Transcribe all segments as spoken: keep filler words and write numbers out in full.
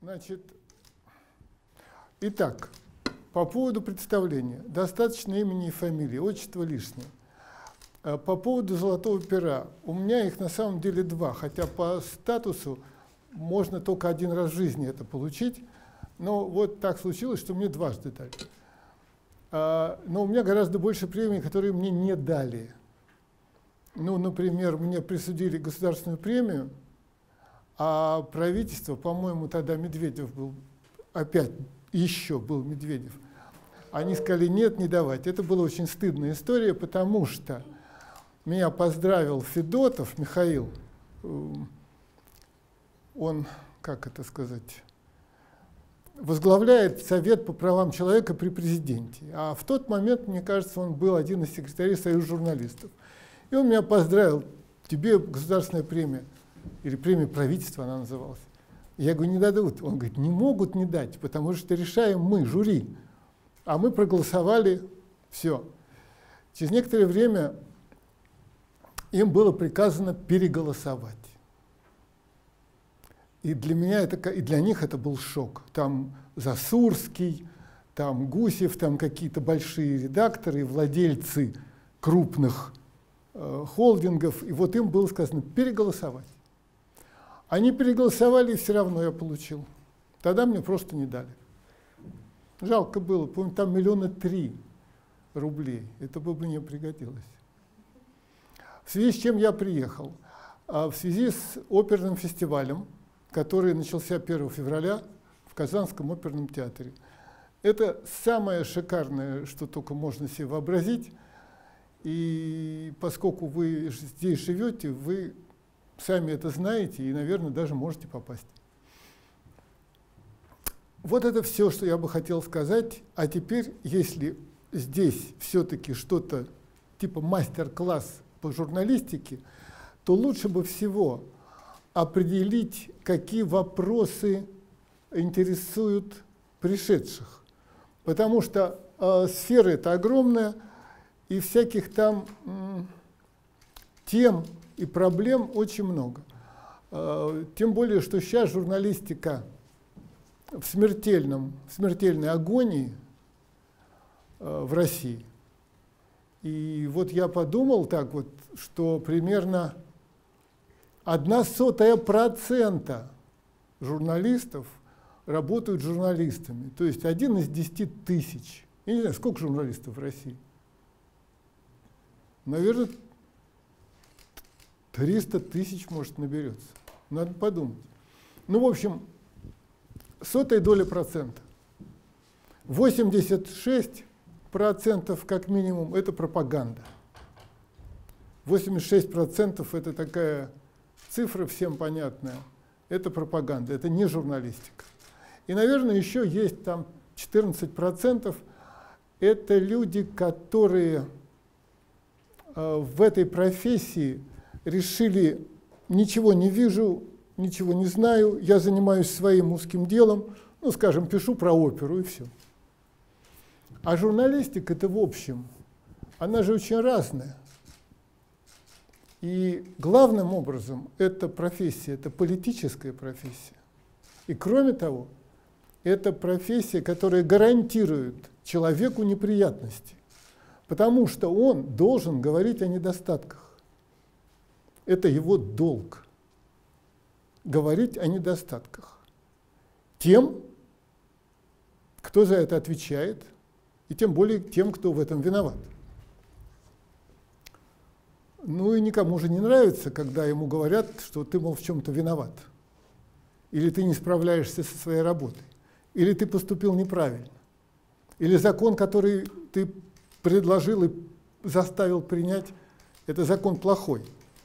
Значит, итак, по поводу представления. Достаточно имени и фамилии, отчество лишнее. По поводу золотого пера. У меня их на самом деле два, хотя по статусу можно только один раз в жизни это получить. Но вот так случилось, что мне дважды дали. Но у меня гораздо больше премий, которые мне не дали. Ну, например, мне присудили государственную премию, а правительство, по-моему, тогда Медведев был, опять еще был Медведев, они сказали, нет, не давать. Это была очень стыдная история, потому что меня поздравил Федотов Михаил, он, как это сказать, возглавляет Совет по правам человека при президенте. А в тот момент, мне кажется, он был один из секретарей Союза журналистов. И он меня поздравил, тебе государственная премия, или премия правительства она называлась. Я говорю, не дадут. Он говорит, не могут не дать, потому что решаем мы, жюри. А мы проголосовали, все. Через некоторое время им было приказано переголосовать. И для меня это, и для них это был шок. Там Засурский, там Гусев, там какие-то большие редакторы, владельцы крупных э, холдингов. И вот им было сказано переголосовать. Они переголосовали, и все равно я получил. Тогда мне просто не дали. Жалко было, помню, там миллиона три рублей. Это бы мне пригодилось. В связи с чем я приехал? А в связи с оперным фестивалем, который начался первого февраля в Казанском оперном театре. Это самое шикарное, что только можно себе вообразить. И поскольку вы здесь живете, вы сами это знаете и, наверное, даже можете попасть. Вот это все, что я бы хотел сказать. А теперь, если здесь все-таки что-то типа мастер-класс по журналистике, то лучше бы всего определить, какие вопросы интересуют пришедших. Потому что э, сфера эта огромная, и всяких там э, тем и проблем очень много. Э, тем более, что сейчас журналистика в, смертельном, в смертельной агонии э, в России. И вот я подумал так вот, что примерно одна сотая процента журналистов работают журналистами. То есть один из десяти тысяч. Я не знаю, сколько журналистов в России? Наверное, триста тысяч, может, наберется. Надо подумать. Ну, в общем, сотая доля процента. восемьдесят шесть процентов как минимум это пропаганда. восемьдесят шесть процентов это такая цифра всем понятная. Это пропаганда, это не журналистика. И, наверное, еще есть там четырнадцать процентов. Это люди, которые э, в этой профессии решили, ничего не вижу, ничего не знаю, я занимаюсь своим узким делом, ну, скажем, пишу про оперу и все. А журналистика, это в общем, она же очень разная. И главным образом эта профессия, это политическая профессия. И кроме того, это профессия, которая гарантирует человеку неприятности, потому что он должен говорить о недостатках. Это его долг – говорить о недостатках. Тем, кто за это отвечает, и тем более тем, кто в этом виноват. Ну и никому же не нравится, когда ему говорят, что ты, мол, в чем-то виноват. Или ты не справляешься со своей работой. Или ты поступил неправильно. Или закон, который ты предложил и заставил принять, это закон плохой.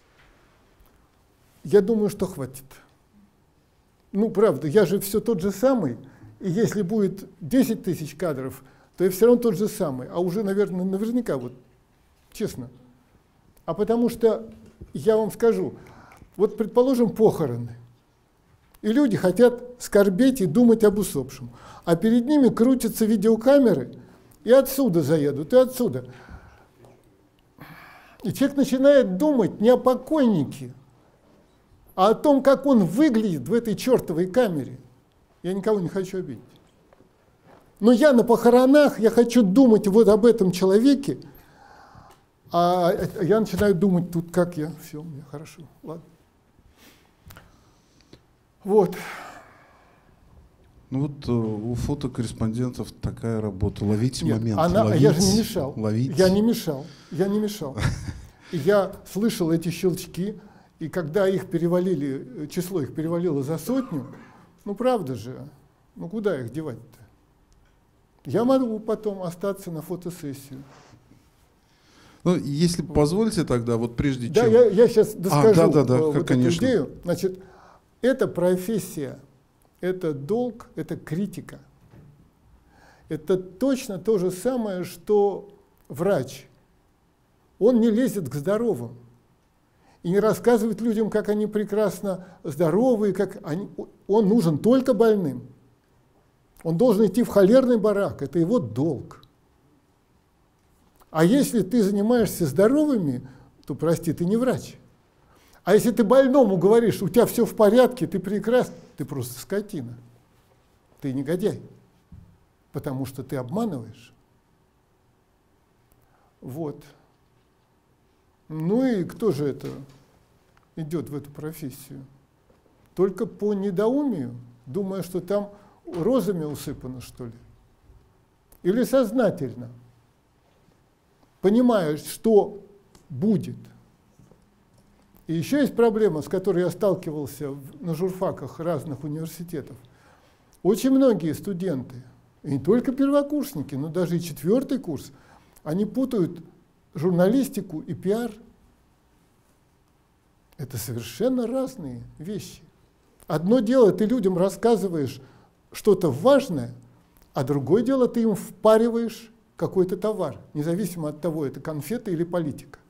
Я думаю, что хватит. Ну, правда, я же все тот же самый, и если будет десять тысяч кадров, то я все равно тот же самый. А уже, наверное, наверняка, вот, честно. А потому что, я вам скажу, вот, предположим, похороны. И люди хотят скорбеть и думать об усопшем. А перед ними крутятся видеокамеры, и отсюда заедут, и отсюда. И человек начинает думать не о покойнике, а о том, как он выглядит в этой чертовой камере. Я никого не хочу обидеть. Но я на похоронах, я хочу думать вот об этом человеке, а я начинаю думать тут, как я, все, мне хорошо, ладно. Вот. Ну вот у фотокорреспондентов такая работа. Ловить Нет, момент. Она, ловить, я же не мешал. Ловить. Я не мешал. Я не мешал. И я слышал эти щелчки, и когда их перевалили, число их перевалило за сотню, ну правда же, ну куда их девать-то? Я могу потом остаться на фотосессию. Ну, если позволите тогда, вот прежде да, чем... Да, я, я сейчас доскажу а, да, да, да, вот конечно. эту идею. Значит, эта профессия, это долг, это критика. Это точно то же самое, что врач. Он не лезет к здоровым и не рассказывает людям, как они прекрасно здоровы, как они... Он нужен только больным. Он должен идти в холерный барак, это его долг. А если ты занимаешься здоровыми, то, прости, ты не врач. А если ты больному говоришь, у тебя все в порядке, ты прекрасен, ты просто скотина. Ты негодяй, потому что ты обманываешь. Вот. Ну и кто же это идет в эту профессию? Только по недоумию, думая, что там розами усыпано, что ли? Или сознательно, понимая, что будет. И еще есть проблема, с которой я сталкивался на журфаках разных университетов. Очень многие студенты, и не только первокурсники, но даже и четвертый курс, они путают журналистику и пиар. Это совершенно разные вещи. Одно дело, ты людям рассказываешь что-то важное, а другое дело, ты им впариваешь какой-то товар, независимо от того, это конфеты или политика.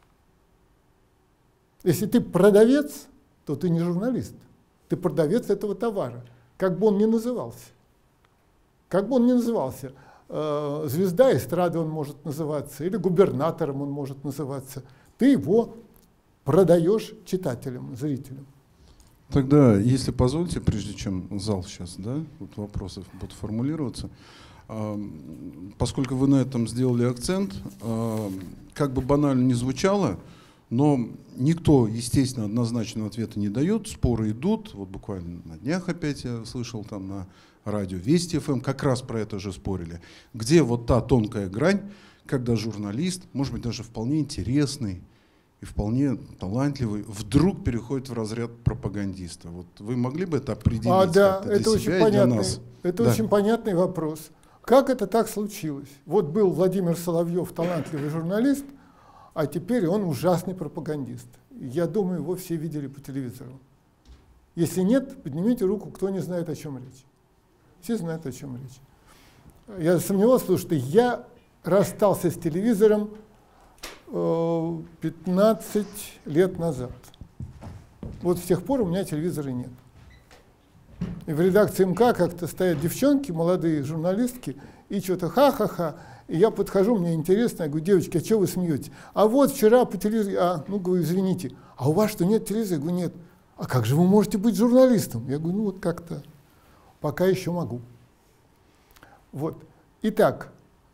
Если ты продавец, то ты не журналист, ты продавец этого товара, как бы он ни назывался. Как бы он ни назывался, э, звезда эстрады он может называться, или губернатором он может называться. Ты его продаешь читателям, зрителям. Тогда, если позволите, прежде чем зал сейчас, да, вот вопросы будут формулироваться, э, поскольку вы на этом сделали акцент, э, как бы банально ни звучало, но никто, естественно, однозначного ответа не дает, споры идут, вот буквально на днях опять я слышал там на радио Вести эф эм, как раз про это же спорили, где вот та тонкая грань, когда журналист, может быть, даже вполне интересный и вполне талантливый, вдруг переходит в разряд пропагандиста. Вот вы могли бы это определить? А, да, для это, себя очень, и понятный, для нас? это Да. очень понятный вопрос. Как это так случилось? Вот был Владимир Соловьев, талантливый журналист, а теперь он ужасный пропагандист. Я думаю, его все видели по телевизору. Если нет, поднимите руку, кто не знает, о чем речь. Все знают, о чем речь. Я сомневался, потому что я расстался с телевизором э, пятнадцать лет назад. Вот с тех пор у меня телевизора нет. И в редакции эм ка как-то стоят девчонки, молодые журналистки, и что-то ха-ха-ха. И я подхожу, мне интересно, я говорю, девочки, а что вы смеетесь? А вот вчера по телевизору, а, ну, говорю, извините, а у вас что, нет телевизора? Я говорю, нет. А как же вы можете быть журналистом? Я говорю, ну, вот как-то, пока еще могу. Вот. Итак,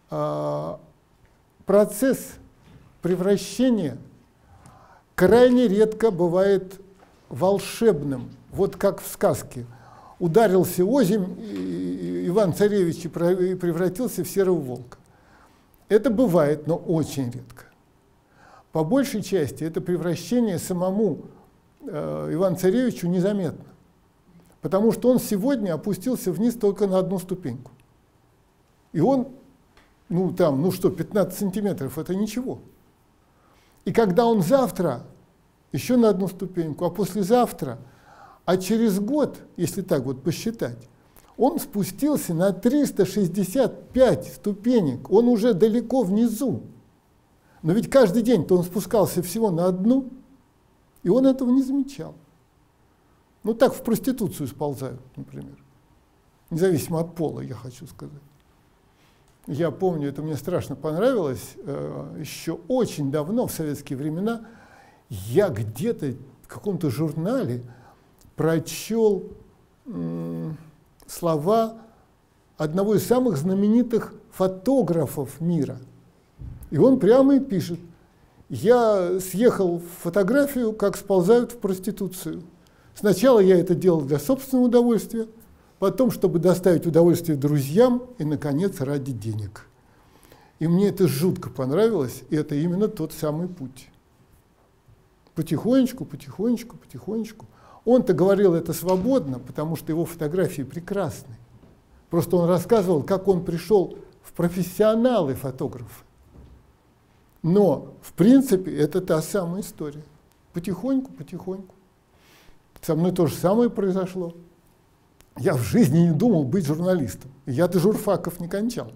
процесс превращения крайне редко бывает волшебным, вот как в сказке. Ударился озимь Иван-Царевич и превратился в серого волка. Это бывает, но очень редко. По большей части это превращение самому э, Ивану-Царевичу незаметно, потому что он сегодня опустился вниз только на одну ступеньку. И он, ну там, ну что, пятнадцать сантиметров, это ничего. И когда он завтра еще на одну ступеньку, а послезавтра, а через год, если так вот посчитать, он спустился на триста шестьдесят пять ступенек, он уже далеко внизу. Но ведь каждый день-то он спускался всего на одну, и он этого не замечал. Ну так в проституцию сползают, например, независимо от пола, я хочу сказать. Я помню, это мне страшно понравилось, еще очень давно, в советские времена, я где-то в каком-то журнале прочел слова одного из самых знаменитых фотографов мира. И он прямо и пишет: я съехал в фотографию, как сползают в проституцию. Сначала я это делал для собственного удовольствия, потом, чтобы доставить удовольствие друзьям, и, наконец, ради денег. И мне это жутко понравилось, и это именно тот самый путь. Потихонечку, потихонечку, потихонечку. Он-то говорил это свободно, потому что его фотографии прекрасны. Просто он рассказывал, как он пришел в профессионалы фотографы. Но, в принципе, это та самая история. Потихоньку, потихоньку. Со мной то же самое произошло. Я в жизни не думал быть журналистом. Я-то журфаков не кончал.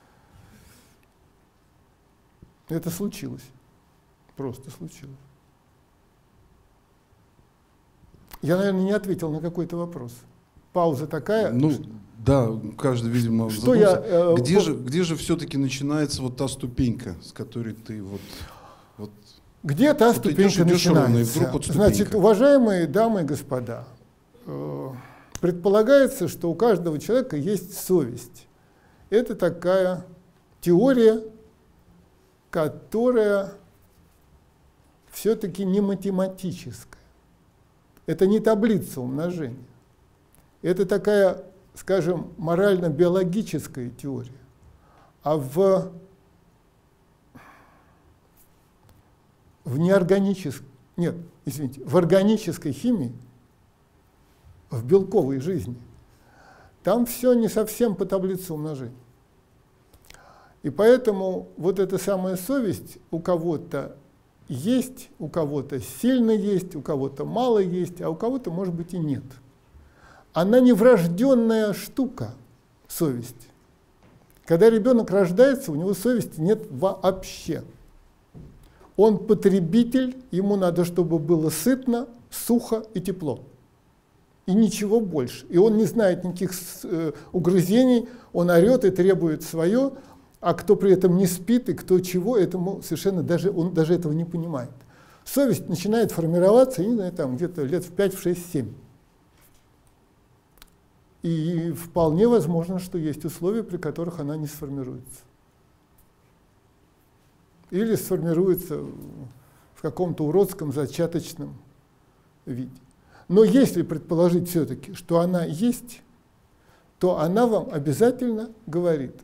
Это случилось. Просто случилось. Я, наверное, не ответил на какой-то вопрос. Пауза такая. Ну, да, каждый, видимо, что я, э, где, вот, же, где же все-таки начинается вот та ступенька, с которой ты вот... вот где та вот ступенька идешь, идешь начинается? ровно, и вдруг вот Значит, уважаемые дамы и господа, э, предполагается, что у каждого человека есть совесть. Это такая теория, которая все-таки не математическая. Это не таблица умножения. Это такая, скажем, морально-биологическая теория. А в, в неорганической, нет, извините, в органической химии, в белковой жизни, там все не совсем по таблице умножения. И поэтому вот эта самая совесть у кого-то есть, у кого-то сильно есть, у кого-то мало есть, а у кого-то, может быть, и нет. Она не врожденная штука, совесть. Когда ребенок рождается, у него совести нет вообще. Он потребитель, ему надо, чтобы было сытно, сухо и тепло. И ничего больше. И он не знает никаких э, угрызений, он орет и требует свое, а кто при этом не спит и кто чего, этому совершенно даже, он даже этого не понимает. Совесть начинает формироваться, не знаю, там где-то лет в пять, в шесть, семь. И вполне возможно, что есть условия, при которых она не сформируется. Или сформируется в каком-то уродском зачаточном виде. Но если предположить все-таки, что она есть, то она вам обязательно говорит: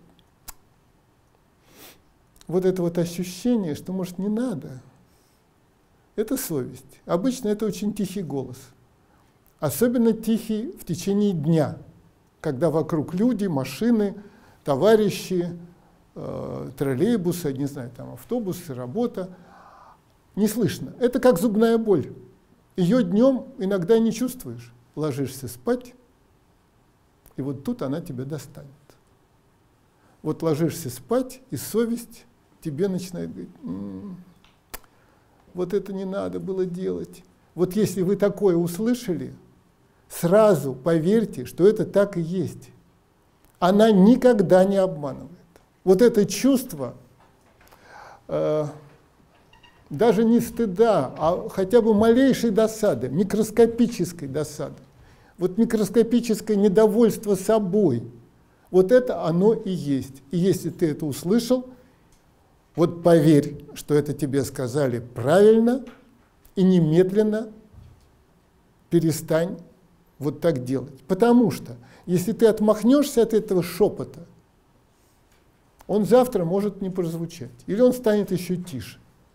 вот это вот ощущение, что, может, не надо, это совесть. Обычно это очень тихий голос. Особенно тихий в течение дня, когда вокруг люди, машины, товарищи, э, троллейбусы, не знаю, там автобусы, работа. Не слышно. Это как зубная боль. Ее днем иногда не чувствуешь. Ложишься спать, и вот тут она тебя достанет. Вот ложишься спать, и совесть тебе начинает говорить: м-м, вот это не надо было делать. Вот если вы такое услышали, сразу поверьте, что это так и есть. Она никогда не обманывает. Вот это чувство, э, даже не стыда, а хотя бы малейшей досады, микроскопической досады, вот микроскопическое недовольство собой, вот это оно и есть. И если ты это услышал, вот поверь, что это тебе сказали правильно, и немедленно перестань вот так делать. Потому что если ты отмахнешься от этого шепота, он завтра может не прозвучать, или он станет еще тише.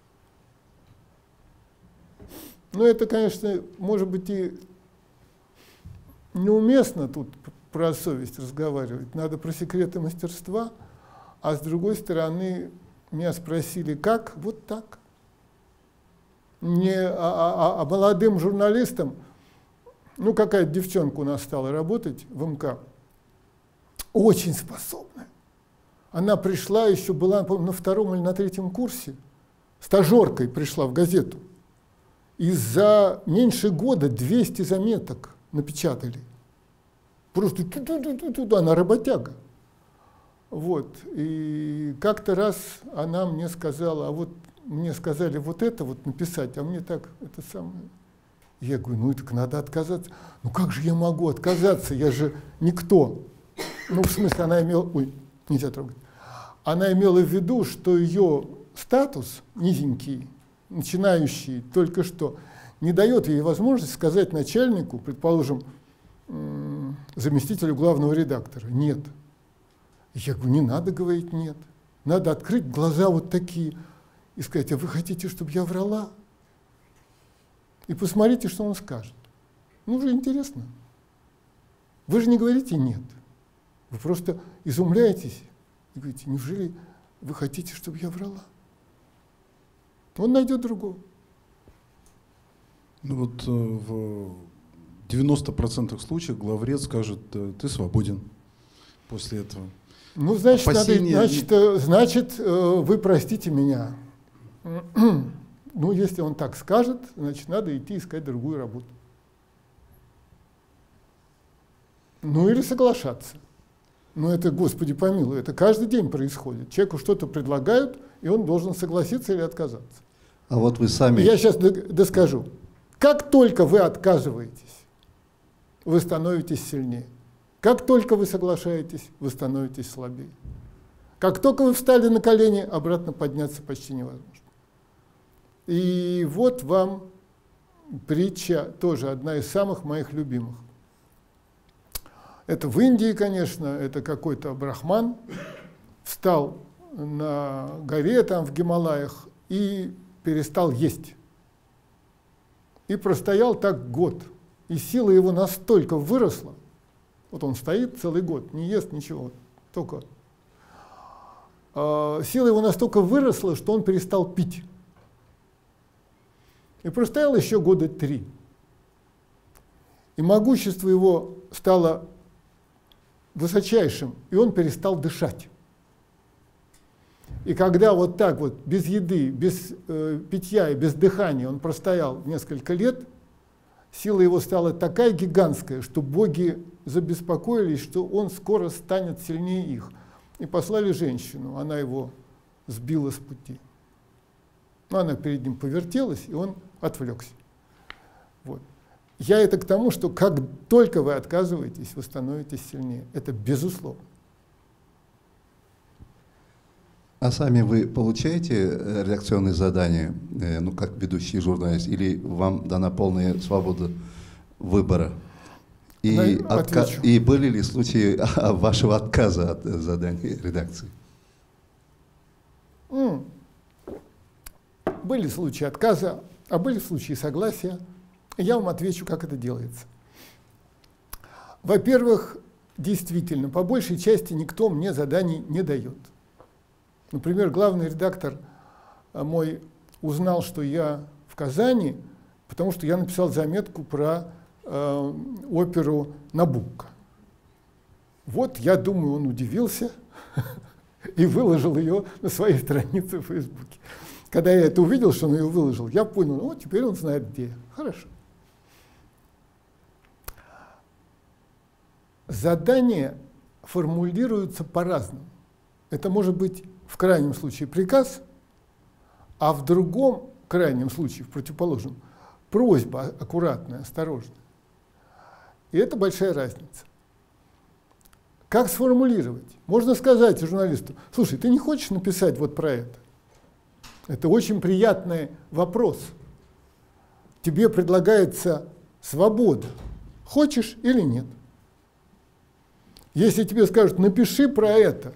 Но это, конечно, может быть и неуместно тут про совесть разговаривать, надо про секреты мастерства, а с другой стороны, меня спросили, как? Вот так. Не, а, а, а молодым журналистам, ну какая-то девчонка у нас стала работать в МК, очень способная. Она пришла, еще была, помню, на втором или на третьем курсе, стажеркой пришла в газету. И за меньше года двести заметок напечатали. Просто туда-туда, она работяга. Вот. И как-то раз она мне сказала, а вот мне сказали вот это вот написать, а мне так это самое И я говорю, ну так надо отказаться. Ну как же я могу отказаться, я же никто. Ну в смысле она имела, ой, нельзя трогать. Она имела в виду, что ее статус низенький, начинающий только что, не дает ей возможности сказать начальнику, предположим, заместителю главного редактора, нет. Я говорю, не надо говорить нет. Надо открыть глаза вот такие и сказать, а вы хотите, чтобы я врала? И посмотрите, что он скажет. Ну, уже интересно. Вы же не говорите нет. Вы просто изумляетесь и говорите, неужели вы хотите, чтобы я врала? Он найдет другого. Ну вот э, в девяноста процентах случаев главред скажет, э, ты свободен после этого. Ну, значит, Опасения... надо, значит, э, значит э, вы простите меня. Ну, если он так скажет, значит, надо идти искать другую работу. Ну, или соглашаться. Но это, Господи помилуй, это каждый день происходит. Человеку что-то предлагают, и он должен согласиться или отказаться. А вот вы сами... Я сейчас доскажу. Как только вы отказываетесь, вы становитесь сильнее. Как только вы соглашаетесь, вы становитесь слабее. Как только вы встали на колени, обратно подняться почти невозможно. И вот вам притча, тоже одна из самых моих любимых. Это в Индии, конечно, это какой-то брахман встал на горе там в Гималаях и перестал есть. И простоял так год. И сила его настолько выросла, вот он стоит целый год, не ест ничего, только. А, сила его настолько выросла, что он перестал пить. И простоял еще года три. И могущество его стало высочайшим, и он перестал дышать. И когда вот так вот, без еды, без э, питья и без дыхания он простоял несколько лет, сила его стала такая гигантская, что боги забеспокоились, что он скоро станет сильнее их. И послали женщину, она его сбила с пути. Но она перед ним повертелась, и он отвлекся. Вот. Я это к тому, что как только вы отказываетесь, вы становитесь сильнее. Это безусловно. А сами вы получаете редакционные задания, ну, как ведущий журналист, или вам дана полная свобода выбора? И, отка... и были ли случаи вашего отказа от заданий редакции? Mm. Были случаи отказа, а были случаи согласия. Я вам отвечу, как это делается. Во-первых, действительно, по большей части никто мне заданий не дает. Например, главный редактор мой узнал, что я в Казани, потому что я написал заметку про э, оперу «Набукко». Вот, я думаю, он удивился и выложил ее на своей странице в Фейсбуке. Когда я это увидел, что он ее выложил, я понял, ну, вот теперь он знает, где я. Хорошо. Задания формулируются по-разному. Это может быть в крайнем случае приказ, а в другом крайнем случае, в противоположном, просьба аккуратная, осторожная. И это большая разница. Как сформулировать? Можно сказать журналисту, слушай, ты не хочешь написать вот про это? Это очень приятный вопрос. Тебе предлагается свобода. Хочешь или нет? Если тебе скажут, напиши про это,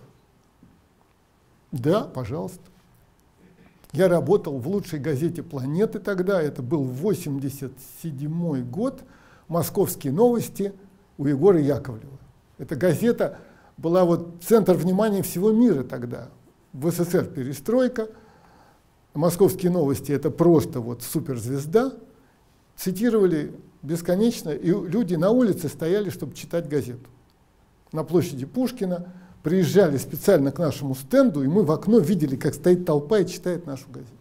да, пожалуйста. Я работал в лучшей газете планеты тогда, это был восемьдесят седьмой год, «Московские новости» у Егора Яковлева. Эта газета была вот центр внимания всего мира тогда. В СССР перестройка, «Московские новости» — это просто вот суперзвезда. Цитировали бесконечно, и люди на улице стояли, чтобы читать газету. На площади Пушкина приезжали специально к нашему стенду, и мы в окно видели, как стоит толпа и читает нашу газету.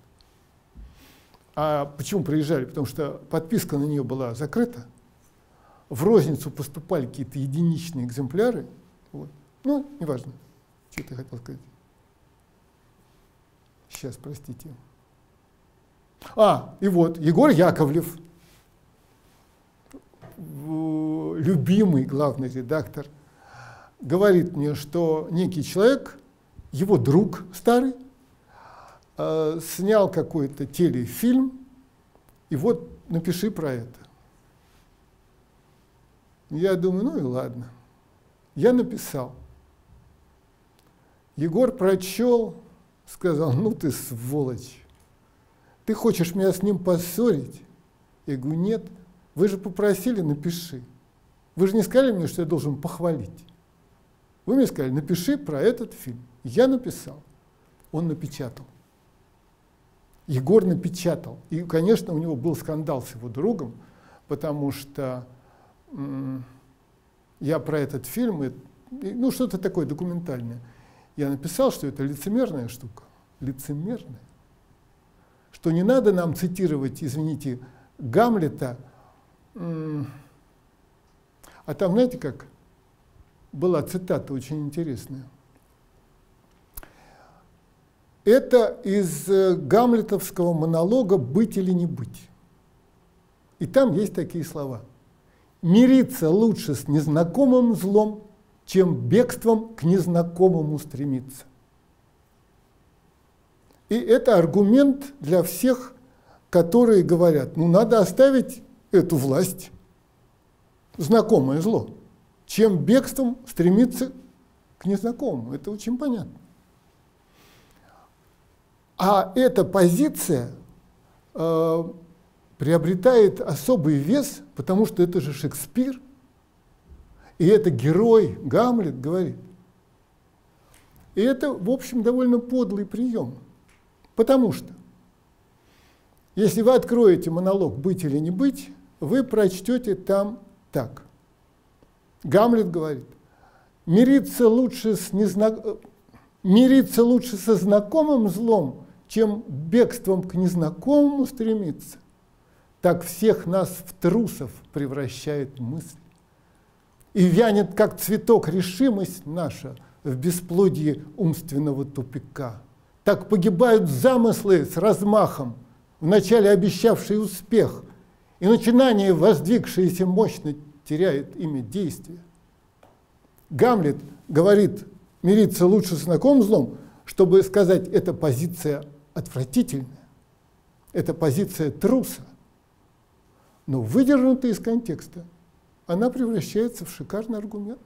А почему приезжали? Потому что подписка на нее была закрыта. В розницу поступали какие-то единичные экземпляры. Вот. Ну, неважно, что ты хотел сказать. Сейчас, простите. А, и вот, Егор Яковлев любимый главный редактор, говорит мне, что некий человек, его друг старый, э, снял какой-то телефильм, и вот напиши про это. Я думаю, ну и ладно. Я написал. Егор прочел, сказал, ну ты сволочь, ты хочешь меня с ним поссорить? Я говорю, нет, вы же попросили, напиши. Вы же не сказали мне, что я должен похвалить. Вы мне сказали, напиши про этот фильм. Я написал. Он напечатал. Егор напечатал. И, конечно, у него был скандал с его другом, потому что м- я про этот фильм, и, ну, что-то такое документальное, я написал, что это лицемерная штука. Лицемерная. Что не надо нам цитировать, извините, Гамлета, м- а там, знаете, как была цитата очень интересная. Это из гамлетовского монолога «Быть или не быть». И там есть такие слова. «Мириться лучше с незнакомым злом, чем бегством к незнакомому стремиться». И это аргумент для всех, которые говорят, ну надо оставить эту власть, знакомое зло, чем бегством стремиться к незнакомому. Это очень понятно. А эта позиция э, приобретает особый вес, потому что это же Шекспир, и это герой Гамлет говорит. И это, в общем, довольно подлый прием, потому что если вы откроете монолог «Быть или не быть», вы прочтете там так. Гамлет говорит, мириться лучше, с незна... мириться лучше со знакомым злом, чем бегством к незнакомому стремиться. Так всех нас в трусов превращает мысль. И вянет, как цветок, решимость наша в бесплодии умственного тупика. Так погибают замыслы с размахом, вначале обещавшие успех, и начинание, воздвигшееся мощно, теряет имя действия. Гамлет говорит, мириться лучше с знакомым злом, чтобы сказать, это позиция отвратительная, это позиция труса, но выдернутая из контекста, она превращается в шикарный аргумент.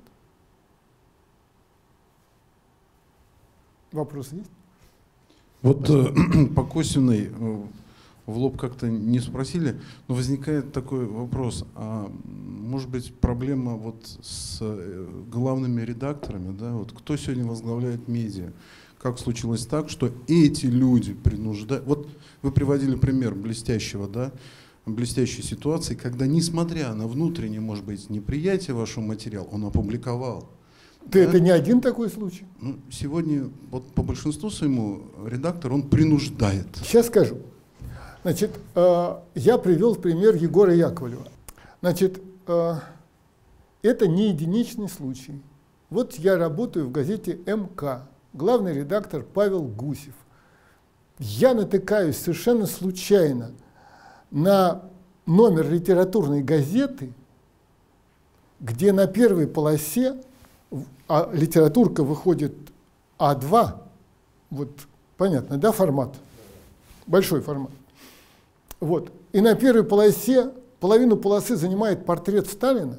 Вопросы есть? Вот э, по Косиной э, в лоб как-то не спросили, но возникает такой вопрос, а может быть проблема вот с э, главными редакторами, да, вот кто сегодня возглавляет медиа? Как случилось так, что эти люди принуждают... Вот вы приводили пример блестящего, да, блестящей ситуации, когда, несмотря на внутреннее, может быть, неприятие вашего материала, он опубликовал. Ты да? Это не один такой случай? Ну, сегодня вот по большинству своему редактор, он принуждает. Сейчас скажу. Значит, э, я привел в пример Егора Яковлева. Значит, э, это не единичный случай. Вот я работаю в газете эм ка. Главный редактор Павел Гусев. Я натыкаюсь совершенно случайно на номер литературной газеты, где на первой полосе, а литературка выходит а два, вот понятно, да, формат, большой формат. Вот. И на первой полосе, половину полосы занимает портрет Сталина,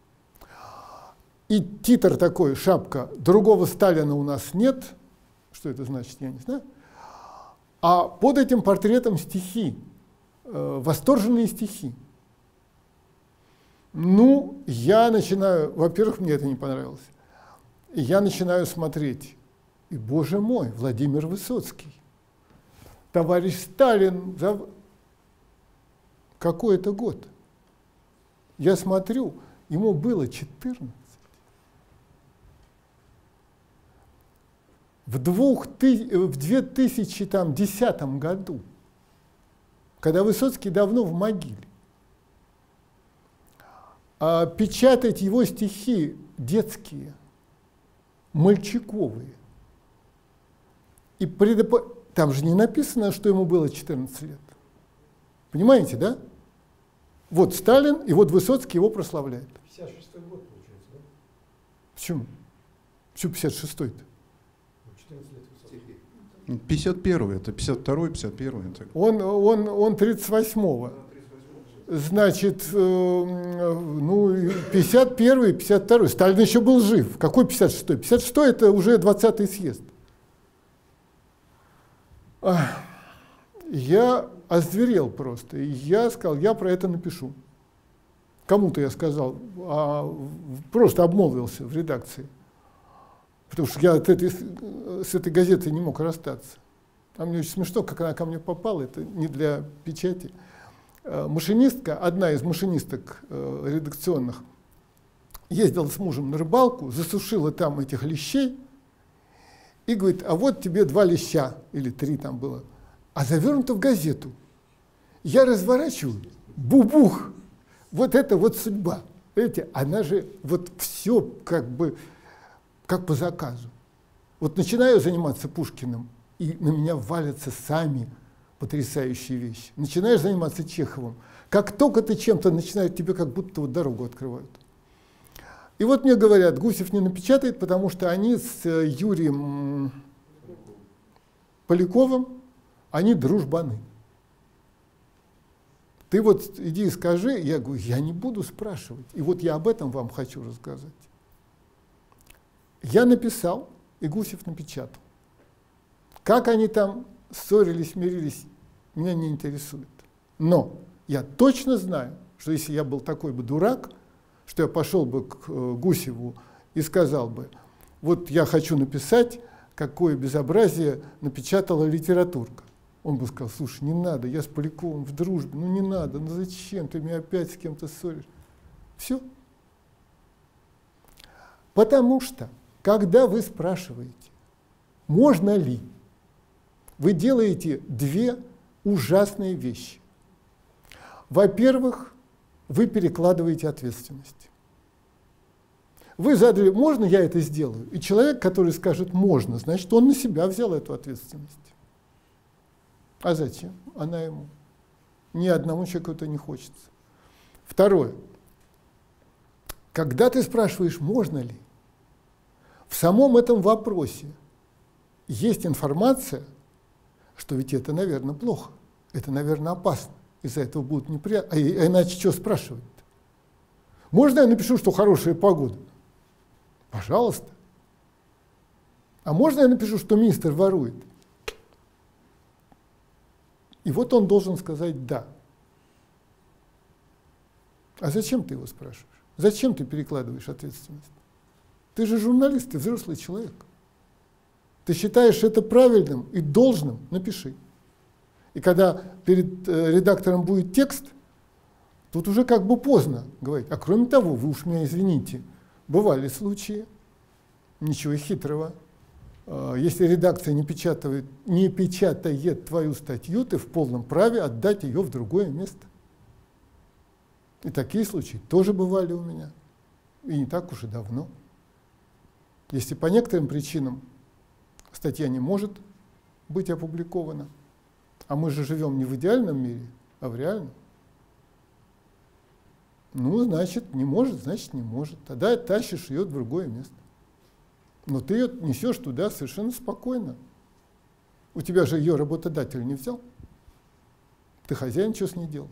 и титр такой, шапка, другого Сталина у нас нет, что это значит, я не знаю, а под этим портретом стихи, э, восторженные стихи. Ну, я начинаю, во-первых, мне это не понравилось, и я начинаю смотреть, и, боже мой, Владимир Высоцкий, товарищ Сталин, за... какой это год? Я смотрю, ему было четырнадцать. В, двух ты... в две тысячи десятом году, когда Высоцкий давно в могиле, а печатать его стихи детские, мальчиковые, и предоп... там же не написано, что ему было четырнадцать лет. Понимаете, да? Вот Сталин, и вот Высоцкий его прославляет. пятьдесят шестой год, получается, да? Почему? Почему пятьдесят шестой-то? четырнадцать лет Высоцкий. пятьдесят первый, это пятьдесят второй, пятьдесят первый. Это... Он, он, он тридцать восьмого. Значит, э, ну, пятьдесят первый, пятьдесят второй. Сталин еще был жив. Какой пятьдесят шестой? пятьдесят шестой это уже двадцатый съезд. Я озверел просто. И я сказал, я про это напишу. Кому-то я сказал, а просто обмолвился в редакции. Потому что я от этой, с этой газетой не мог расстаться. А мне очень смешно, как она ко мне попала, это не для печати. Машинистка, одна из машинисток э, редакционных, ездила с мужем на рыбалку, засушила там этих лещей и говорит, а вот тебе два леща, или три там было, а завернуто в газету. Я разворачиваю, бубух, вот это вот судьба. Видите, она же вот все как бы, как по заказу. Вот начинаю заниматься Пушкиным, и на меня валятся сами потрясающие вещи. Начинаешь заниматься Чеховым. Как только ты чем-то начинаешь, тебе как будто вот дорогу открывают. И вот мне говорят, Гусев не напечатает, потому что они с Юрием Поляковым, они дружбаны. Ты вот иди и скажи, я говорю, я не буду спрашивать. И вот я об этом вам хочу рассказать. Я написал, и Гусев напечатал. Как они там ссорились, мирились, меня не интересует. Но я точно знаю, что если я был такой бы дурак, что я пошел бы к Гусеву и сказал бы, вот я хочу написать, какое безобразие напечатала литературка. Он бы сказал, слушай, не надо, я с Поляковым в дружбе, ну не надо, ну зачем, ты меня опять с кем-то ссоришь. Все. Потому что, когда вы спрашиваете, можно ли, вы делаете две ужасные вещи. Во-первых, вы перекладываете ответственность. Вы задали, можно я это сделаю? И человек, который скажет можно, значит, он на себя взял эту ответственность. А зачем? Она ему. Ни одному человеку это не хочется. Второе. Когда ты спрашиваешь, можно ли, в самом этом вопросе есть информация, что ведь это, наверное, плохо, это, наверное, опасно, из-за этого будут неприятно. А иначе что спрашивать-то? Можно я напишу, что хорошая погода? Пожалуйста. А можно я напишу, что министр ворует? И вот он должен сказать «да». А зачем ты его спрашиваешь? Зачем ты перекладываешь ответственность? Ты же журналист, ты взрослый человек. Ты считаешь это правильным и должным, напиши. И когда перед э, редактором будет текст, тут уже как бы поздно говорить. А кроме того, вы уж меня извините, бывали случаи, ничего хитрого. Э, если редакция не печатает, не печатает твою статью, ты в полном праве отдать ее в другое место. И такие случаи тоже бывали у меня. И не так уж и давно. Если по некоторым причинам статья не может быть опубликована, а мы же живем не в идеальном мире, а в реальном, ну, значит, не может, значит, не может. Тогда тащишь ее в другое место. Но ты ее несешь туда совершенно спокойно. У тебя же ее работодатель не взял. Ты хозяин, что с ней делать?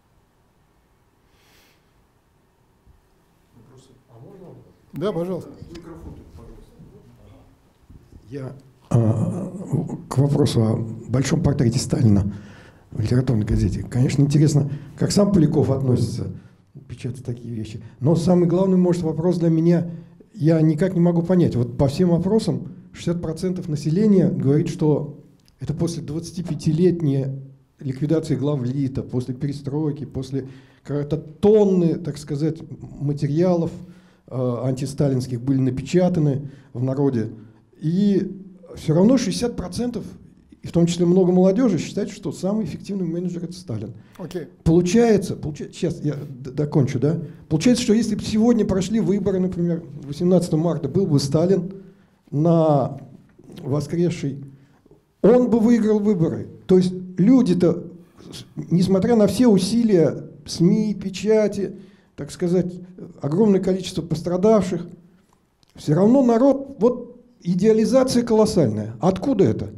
Вопросы? А можно? Да, пожалуйста. Микрофон, пожалуйста. Я э, к вопросу о большом портрете Сталина в литературной газете. Конечно, интересно, как сам Поляков относится, печатать такие вещи. Но самый главный, может, вопрос для меня, я никак не могу понять. Вот по всем вопросам шестьдесят процентов населения говорит, что это после двадцатипятилетней ликвидации главлита, после перестройки, после какой-то тонны, так сказать, материалов э, антисталинских были напечатаны в народе. И все равно шестьдесят процентов, и в том числе много молодежи, считают, что самый эффективный менеджер – это Сталин. Okay. Получается, получается, сейчас я докончу, да? Получается, что если бы сегодня прошли выборы, например, восемнадцатого марта, был бы Сталин на воскресший, он бы выиграл выборы. То есть люди-то, несмотря на все усилия СМИ, печати, так сказать, огромное количество пострадавших. Все равно народ, вот идеализация колоссальная. Откуда это?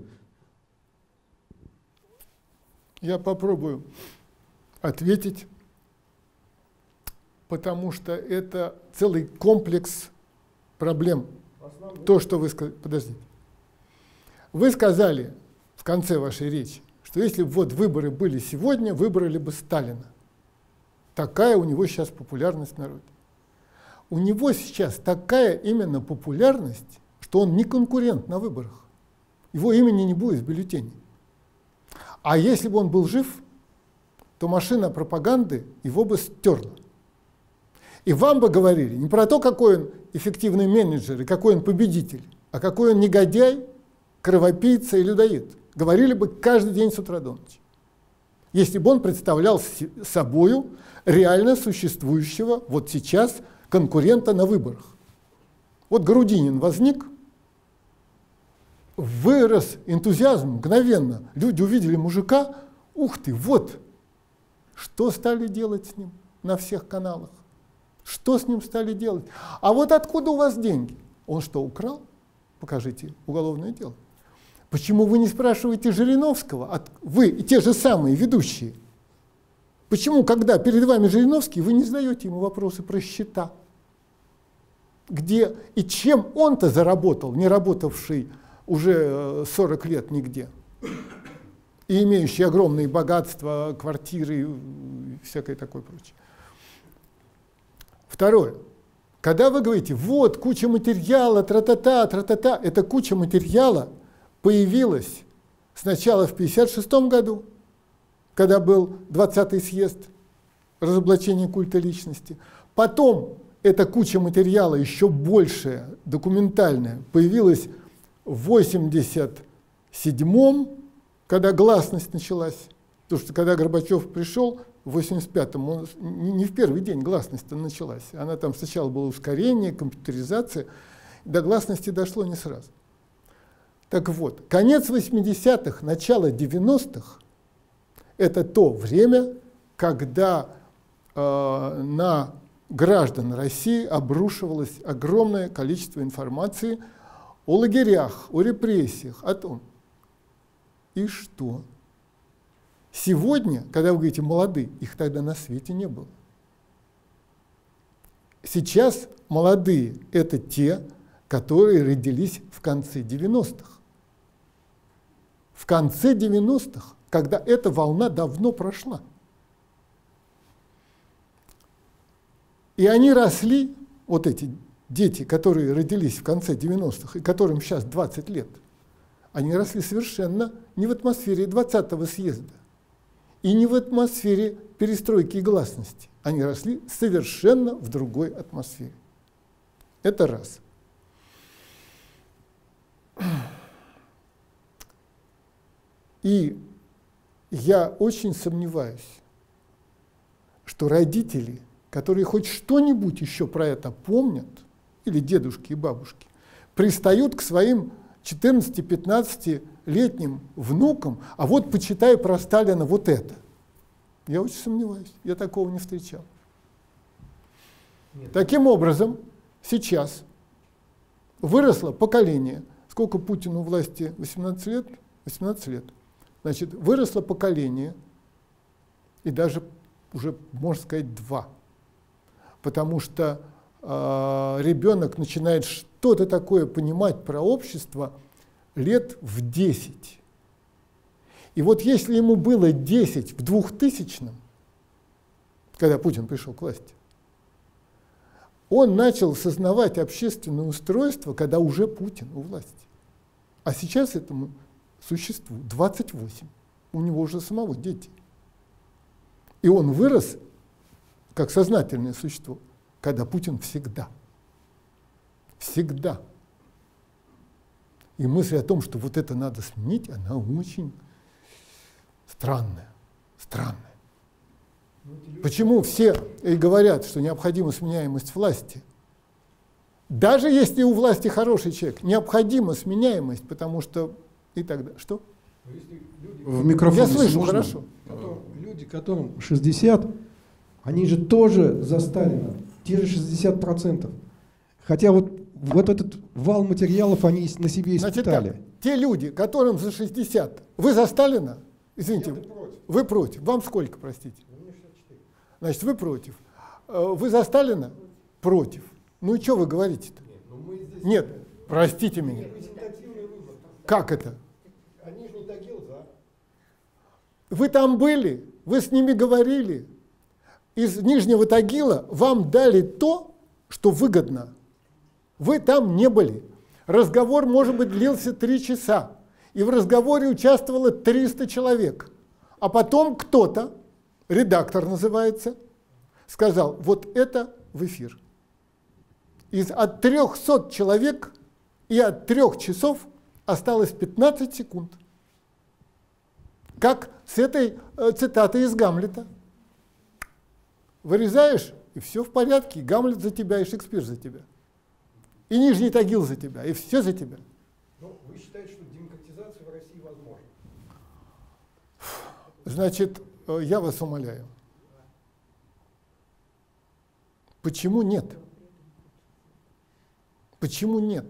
Я попробую ответить, потому что это целый комплекс проблем. То, что вы сказали. Подождите. Вы сказали в конце вашей речи, что если бы вот выборы были сегодня, выбрали бы Сталина. Такая у него сейчас популярность в народе. У него сейчас такая именно популярность, что он не конкурент на выборах. Его имени не будет в бюллетене. А если бы он был жив, то машина пропаганды его бы стерла. И вам бы говорили не про то, какой он эффективный менеджер и какой он победитель, а какой он негодяй, кровопийца и людоед. Говорили бы каждый день с утра до ночи. Если бы он представлял собою реально существующего вот сейчас конкурента на выборах. Вот Грудинин возник, вырос энтузиазм мгновенно. Люди увидели мужика, ух ты, вот. Что стали делать с ним на всех каналах? Что с ним стали делать? А вот откуда у вас деньги? Он что, украл? Покажите уголовное дело. Почему вы не спрашиваете Жириновского? От, вы и те же самые ведущие. Почему, когда перед вами Жириновский, вы не задаете ему вопросы про счета? Где и чем он-то заработал, не работавший уже сорок лет нигде, и имеющий огромные богатства, квартиры и всякое такое прочее. Второе. Когда вы говорите, вот куча материала, тра-та-та, тра-та-та, эта куча материала появилась сначала в пятьдесят шестом году, когда был двадцатый съезд разоблачения культа личности. Потом эта куча материала, еще большая, документальная, появилась в восемьдесят седьмом, когда гласность началась. Потому что когда Горбачев пришел, в восемьдесят пятом, он, не в первый день гласность началась. Она там сначала была ускорение, компьютеризация, до гласности дошло не сразу. Так вот, конец восьмидесятых, начало девяностых – это то время, когда э, на граждан России обрушивалось огромное количество информации о лагерях, о репрессиях, о том. И что? Сегодня, когда вы говорите «молодые», их тогда на свете не было. Сейчас молодые – это те, которые родились в конце девяностых. В конце девяностых, когда эта волна давно прошла. И они росли, вот эти дети, которые родились в конце девяностых, и которым сейчас двадцать лет, они росли совершенно не в атмосфере двадцатого съезда и не в атмосфере перестройки и гласности. Они росли совершенно в другой атмосфере. Это раз. И я очень сомневаюсь, что родители, которые хоть что-нибудь еще про это помнят, или дедушки и бабушки, пристают к своим четырнадцати-пятнадцатилетним внукам, а вот почитай про Сталина вот это. Я очень сомневаюсь, я такого не встречал. Нет. Таким образом, сейчас выросло поколение, сколько Путину власти, восемнадцать лет? восемнадцать лет. Значит, выросло поколение, и даже уже, можно сказать, два. Потому что э, ребенок начинает что-то такое понимать про общество лет в десять. И вот если ему было десять в двухтысячном, когда Путин пришел к власти, он начал сознавать общественное устройство, когда уже Путин у власти. А сейчас этому существу двадцать восемь. У него уже самого дети. И он вырос как сознательное существо, когда Путин всегда. Всегда. И мысль о том, что вот это надо сменить, она очень странная. Странная. Почему все и говорят, что необходима сменяемость власти? Даже если у власти хороший человек, необходима сменяемость, потому что и тогда. Что? В микрофон. Я слышу, можно? хорошо. Люди, которым шестьдесят, Они же тоже за Сталина, те же шестьдесят процентов. Хотя вот, вот этот вал материалов они на себе испытали. Значит, так, те люди, которым за шестьдесят, вы за Сталина? Извините, против. вы против. Вам сколько, простите? Мне шестьдесят четыре. Значит, вы против. Вы за Сталина? Против. Ну и что вы говорите-то? Нет, ну мы здесь... Нет, простите меня. Репрезентативный выбор. Как это? А Нижний Тагил за. Вы там были, вы с ними говорили. Из Нижнего Тагила вам дали то, что выгодно. Вы там не были. Разговор, может быть, длился три часа. И в разговоре участвовало триста человек. А потом кто-то, редактор называется, сказал, вот это в эфир. Из от трёхсот человек и от трех часов осталось пятнадцать секунд. Как с этой э, цитатой из Гамлета. Вырезаешь, и все в порядке. И Гамлет за тебя, и Шекспир за тебя. И Нижний Тагил за тебя, и все за тебя. Ну, вы считаете, что демократизация в России возможна? Значит, э, я вас умоляю. Почему нет? Почему нет?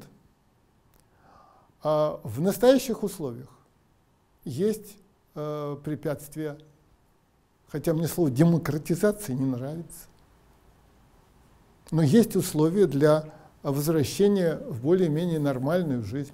А в настоящих условиях есть э, препятствия, хотя мне слово демократизация не нравится, но есть условия для возвращения в более-менее нормальную жизнь.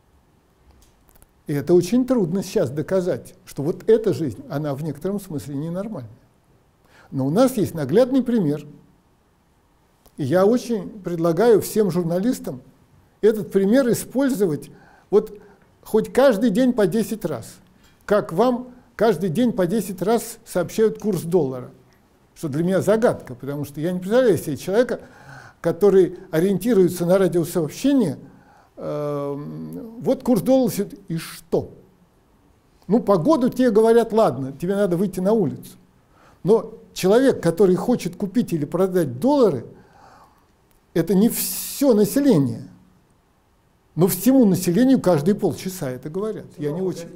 И это очень трудно сейчас доказать, что вот эта жизнь, она в некотором смысле ненормальная. Но у нас есть наглядный пример. И я очень предлагаю всем журналистам этот пример использовать вот хоть каждый день по десять раз. Как вам каждый день по десять раз сообщают курс доллара. Что для меня загадка, потому что я не представляю себе человека, который ориентируется на радиосообщения. Э, вот курс доллара, и что? Ну, погоду тебе говорят, ладно, тебе надо выйти на улицу. Но человек, который хочет купить или продать доллары, это не все население. Но всему населению каждые полчаса это говорят. Я не очень...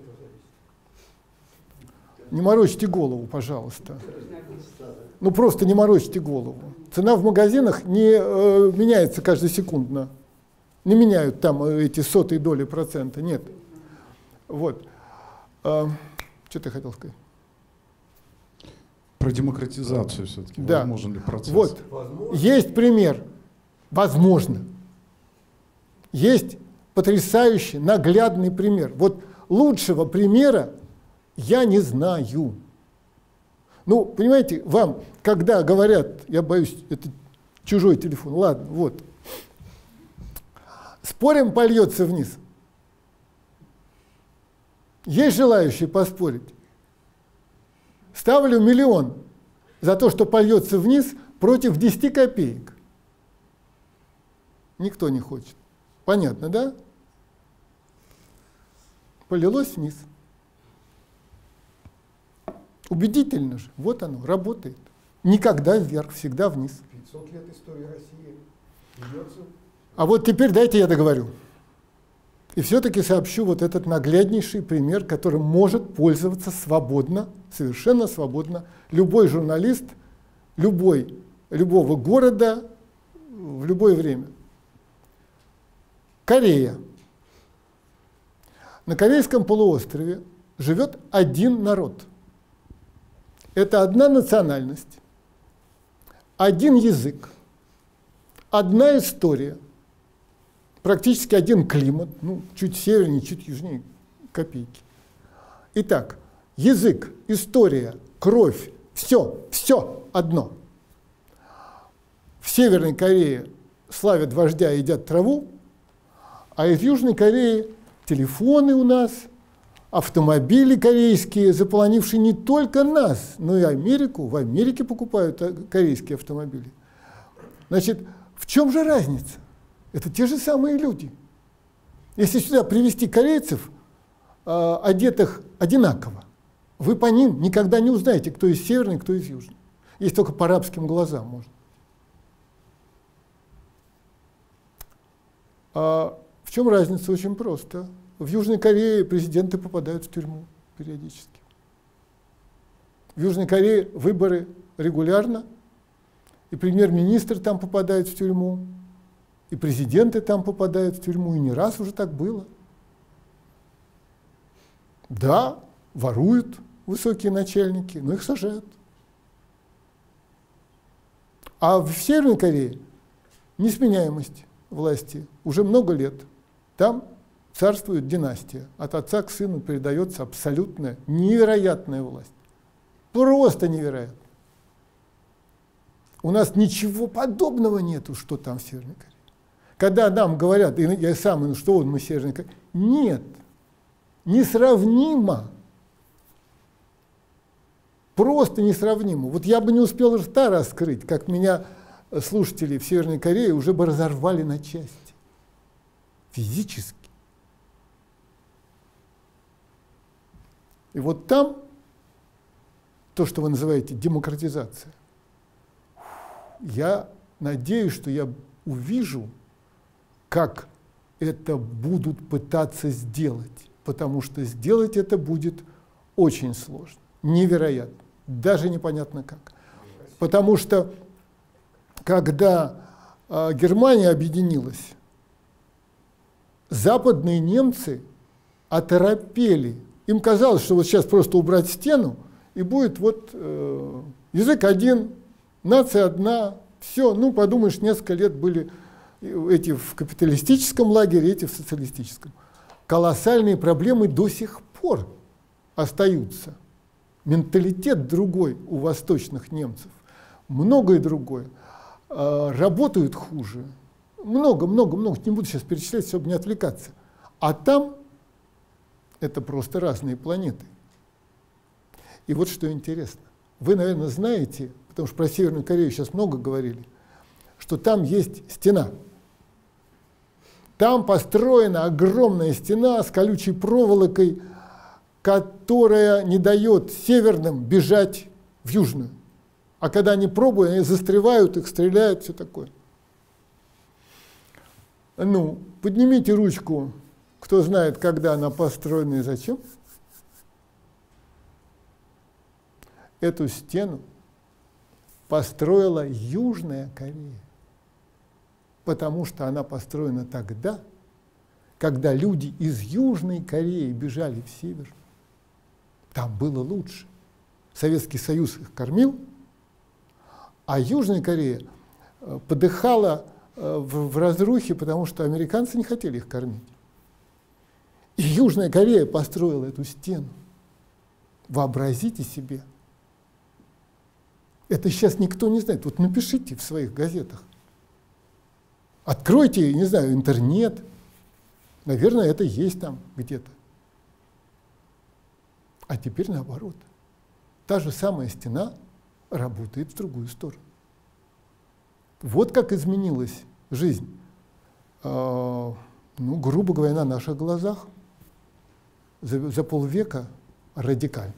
Не морочьте голову, пожалуйста. Ну просто не морочьте голову. Цена в магазинах не э, меняется каждосекундно. Не меняют там эти сотые доли процента. Нет. Вот. А, что ты хотел сказать? Про демократизацию все-таки. Да. Возможен ли процесс? Вот. Есть пример. Возможно. Есть потрясающий, наглядный пример. Вот лучшего примера я не знаю. Ну, понимаете, вам, когда говорят, я боюсь, это чужой телефон, ладно, вот. Спорим, польется вниз. Есть желающие поспорить? Ставлю миллион за то, что польется вниз против десяти копеек. Никто не хочет. Понятно, да? Полилось вниз. Убедительно же. Вот оно, работает. Никогда вверх, всегда вниз. пятьсот лет истории России ведется. А вот теперь дайте я договорю. И все-таки сообщу вот этот нагляднейший пример, которым может пользоваться свободно, совершенно свободно любой журналист, любой, любого города в любое время. Корея. На Корейском полуострове живет один народ. Это одна национальность, один язык, одна история, практически один климат, ну, чуть севернее, чуть южнее, копейки. Итак, язык, история, кровь, все, все одно. В Северной Корее славят вождя и едят траву, а из Южной Кореи телефоны у нас, автомобили корейские, заполонившие не только нас, но и Америку. В Америке покупают корейские автомобили. Значит, в чем же разница? Это те же самые люди. Если сюда привезти корейцев, э, одетых одинаково, вы по ним никогда не узнаете, кто из северной, кто из южной. Есть только по арабским глазам можно. А в чем разница? Очень просто. В Южной Корее президенты попадают в тюрьму периодически. В Южной Корее выборы регулярно, и премьер-министр там попадает в тюрьму, и президенты там попадают в тюрьму, и не раз уже так было. Да, воруют высокие начальники, но их сажают. А в Северной Корее несменяемость власти уже много лет. Там царствует династия. От отца к сыну передается абсолютно невероятная власть. Просто невероятно. У нас ничего подобного нету, что там в Северной Корее. Когда нам говорят, и я сам, ну что вот мы Северной Корее, нет, несравнимо. Просто несравнимо. Вот я бы не успел рта раскрыть, как меня слушатели в Северной Корее уже бы разорвали на части. Физически. И вот там то, что вы называете демократизация, я надеюсь, что я увижу, как это будут пытаться сделать, потому что сделать это будет очень сложно, невероятно, даже непонятно как. Потому что когда э, Германия объединилась, западные немцы оторопели. Им казалось, что вот сейчас просто убрать стену, и будет вот э, язык один, нация одна, все, ну подумаешь, несколько лет были эти в капиталистическом лагере, эти в социалистическом. Колоссальные проблемы до сих пор остаются. Менталитет другой у восточных немцев, многое другое. Э, работают хуже, много, много, много, не буду сейчас перечислять, чтобы не отвлекаться. А там это просто разные планеты. И вот что интересно. Вы, наверное, знаете, потому что про Северную Корею сейчас много говорили, что там есть стена. Там построена огромная стена с колючей проволокой, которая не дает северным бежать в южную. А когда они пробуют, они застревают, их стреляют, все такое. Ну, поднимите ручку, кто знает, когда она построена и зачем. Эту стену построила Южная Корея, потому что она построена тогда, когда люди из Южной Кореи бежали в Север. Там было лучше. Советский Союз их кормил, а Южная Корея подыхала в, в разрухе, потому что американцы не хотели их кормить. И Южная Корея построила эту стену. Вообразите себе. Это сейчас никто не знает. Вот напишите в своих газетах. Откройте, не знаю, интернет. Наверное, это есть там где-то. А теперь наоборот. Та же самая стена работает в другую сторону. Вот как изменилась жизнь, э, ну, грубо говоря, на наших глазах за, за полвека радикально.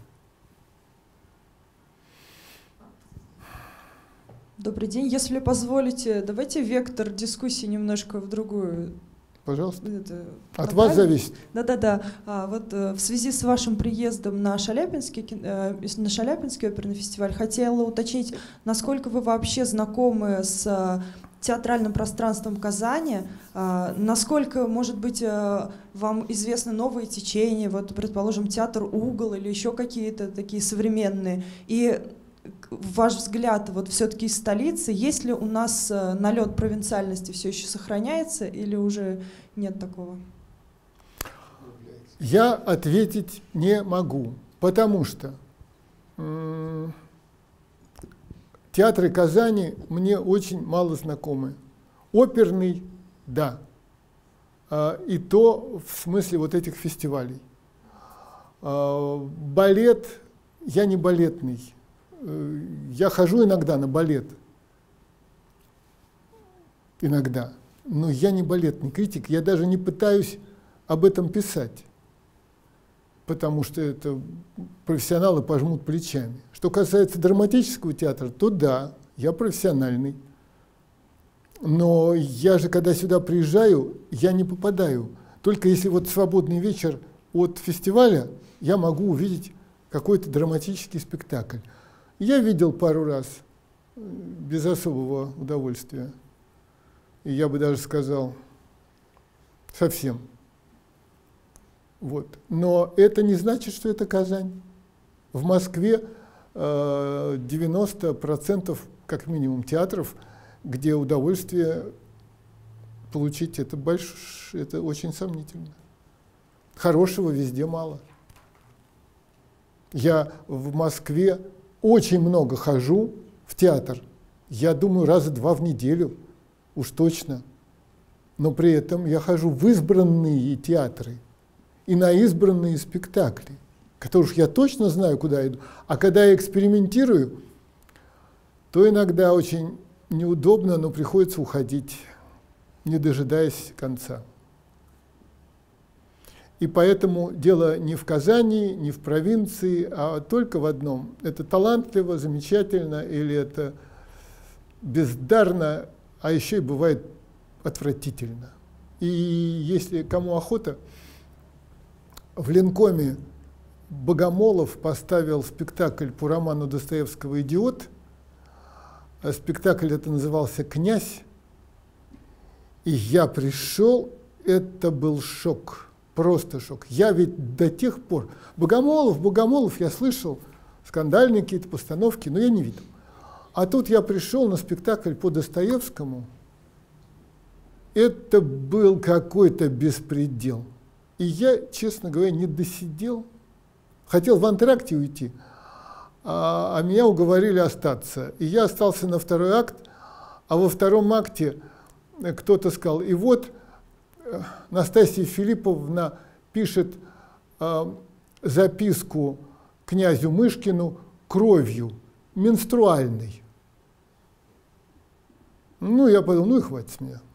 Добрый день. Если позволите, давайте вектор дискуссии немножко в другую. Пожалуйста. Это, От вас зависит. Да-да-да. А, вот э, в связи с вашим приездом на Шаляпинский, э, на Шаляпинский оперный фестиваль хотела уточнить, насколько вы вообще знакомы с э, театральным пространством Казани, э, насколько, может быть, э, вам известны новые течения, вот, предположим, театр «Угол» или еще какие-то такие современные, и ваш взгляд, вот все-таки из столицы, есть ли у нас э, налет провинциальности все еще сохраняется или уже нет такого? Я ответить не могу, потому что м- театры Казани мне очень мало знакомы. Оперный, да, а, и то в смысле вот этих фестивалей. А, балет, я не балетный. Я хожу иногда на балет, иногда, но я не балетный критик, я даже не пытаюсь об этом писать, потому что это профессионалы пожмут плечами. Что касается драматического театра, то да, я профессиональный, но я же, когда сюда приезжаю, я не попадаю. Только если вот свободный вечер от фестиваля, я могу увидеть какой-то драматический спектакль. Я видел пару раз, без особого удовольствия. И я бы даже сказал, совсем. Вот. Но это не значит, что это Казань. В Москве э, девяносто процентов, как минимум, театров, где удовольствие получить, это, больш... это очень сомнительно. Хорошего везде мало. Я в Москве очень много хожу в театр. Я думаю, раза два в неделю, уж точно. Но при этом я хожу в избранные театры и на избранные спектакли, которых я точно знаю, куда иду. А когда я экспериментирую, то иногда очень неудобно, но приходится уходить, не дожидаясь конца. И поэтому дело не в Казани, не в провинции, а только в одном. Это талантливо, замечательно, или это бездарно, а еще и бывает отвратительно. И если кому охота, в Ленкоме Богомолов поставил спектакль по роману Достоевского «Идиот». Спектакль это назывался «Князь». И я пришел, это был шок. Просто шок. Я ведь до тех пор... Богомолов, Богомолов, я слышал, скандальные какие-то постановки, но я не видел. А тут я пришел на спектакль по Достоевскому. Это был какой-то беспредел. И я, честно говоря, не досидел. Хотел в антракте уйти, а, а меня уговорили остаться. И я остался на второй акт, а во втором акте кто-то сказал, и вот Настасья Филипповна пишет э, записку князю Мышкину кровью, менструальной. Ну, я подумал, ну и хватит с меня.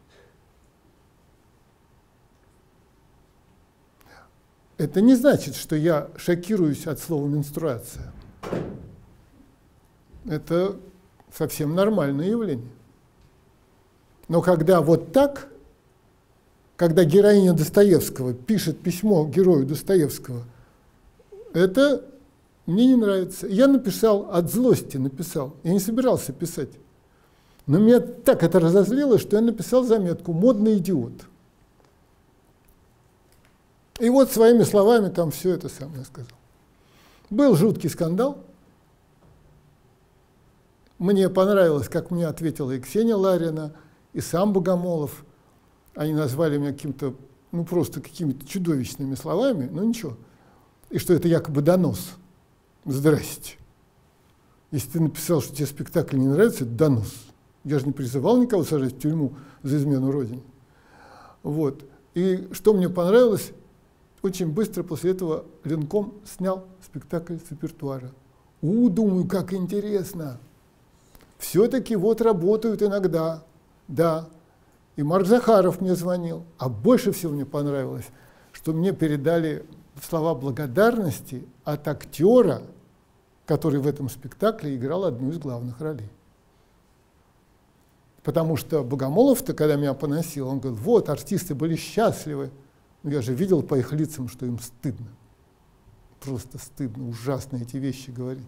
Это не значит, что я шокируюсь от слова менструация. Это совсем нормальное явление. Но когда вот так, когда героиня Достоевского пишет письмо герою Достоевского, это мне не нравится. Я написал, от злости написал. Я не собирался писать. Но меня так это разозлило, что я написал заметку «Модный идиот». И вот своими словами там все это самое сказал. Был жуткий скандал. Мне понравилось, как мне ответила и Ксения Ларина, и сам Богомолов. Они назвали меня каким-то, ну просто какими-то чудовищными словами, но ничего. И что это якобы донос. Здрасте. Если ты написал, что тебе спектакль не нравится, это донос. Я же не призывал никого сажать в тюрьму за измену Родине. Вот. И что мне понравилось, очень быстро после этого Ленком снял спектакль с репертуара. У, думаю, как интересно. Все-таки вот работают иногда, да. И Марк Захаров мне звонил. А больше всего мне понравилось, что мне передали слова благодарности от актера, который в этом спектакле играл одну из главных ролей. Потому что Богомолов-то, когда меня поносил, он говорит, вот, артисты были счастливы. Но я же видел по их лицам, что им стыдно. Просто стыдно, ужасно эти вещи говорить.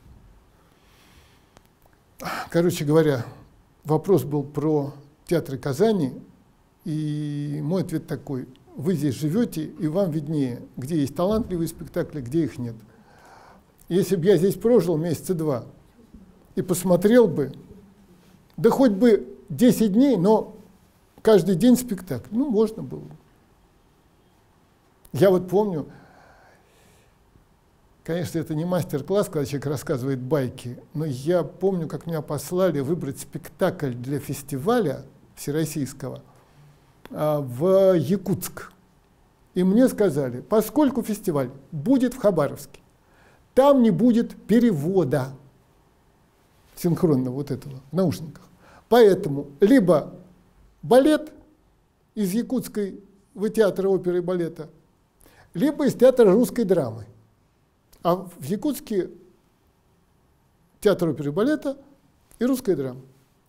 Короче говоря, вопрос был про театры Казани, и мой ответ такой. Вы здесь живете, и вам виднее, где есть талантливые спектакли, где их нет. Если бы я здесь прожил месяца два и посмотрел бы, да хоть бы десять дней, но каждый день спектакль, ну, можно было. Я вот помню, конечно, это не мастер-класс, когда человек рассказывает байки, но я помню, как меня послали выбрать спектакль для фестиваля всероссийского в Якутск. И мне сказали, поскольку фестиваль будет в Хабаровске, там не будет перевода синхронного вот этого в наушниках. Поэтому либо балет из Якутской в театра оперы и балета, либо из театра русской драмы. А в Якутске театр оперы и балета и русская драма.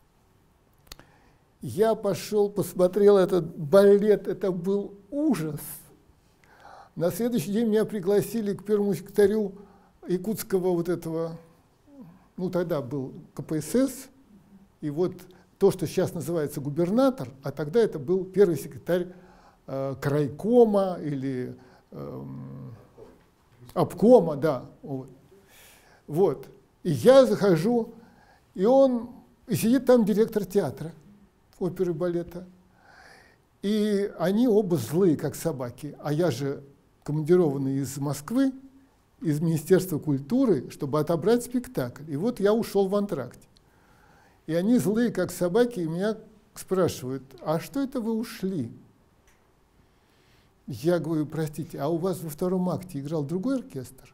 Я пошел, посмотрел этот балет, это был ужас. На следующий день меня пригласили к первому секретарю якутского вот этого ну тогда был ка пэ эс эс, и вот то, что сейчас называется губернатор, а тогда это был первый секретарь э, крайкома или э, обкома, да. Вот. Вот. И я захожу, и он, и сидит там директор театра, оперы и балета. И они оба злые, как собаки. А я же командированный из Москвы, из Министерства культуры, чтобы отобрать спектакль. И вот я ушел в антракте. И они злые, как собаки, и меня спрашивают, а что это вы ушли? Я говорю, простите, а у вас во втором акте играл другой оркестр?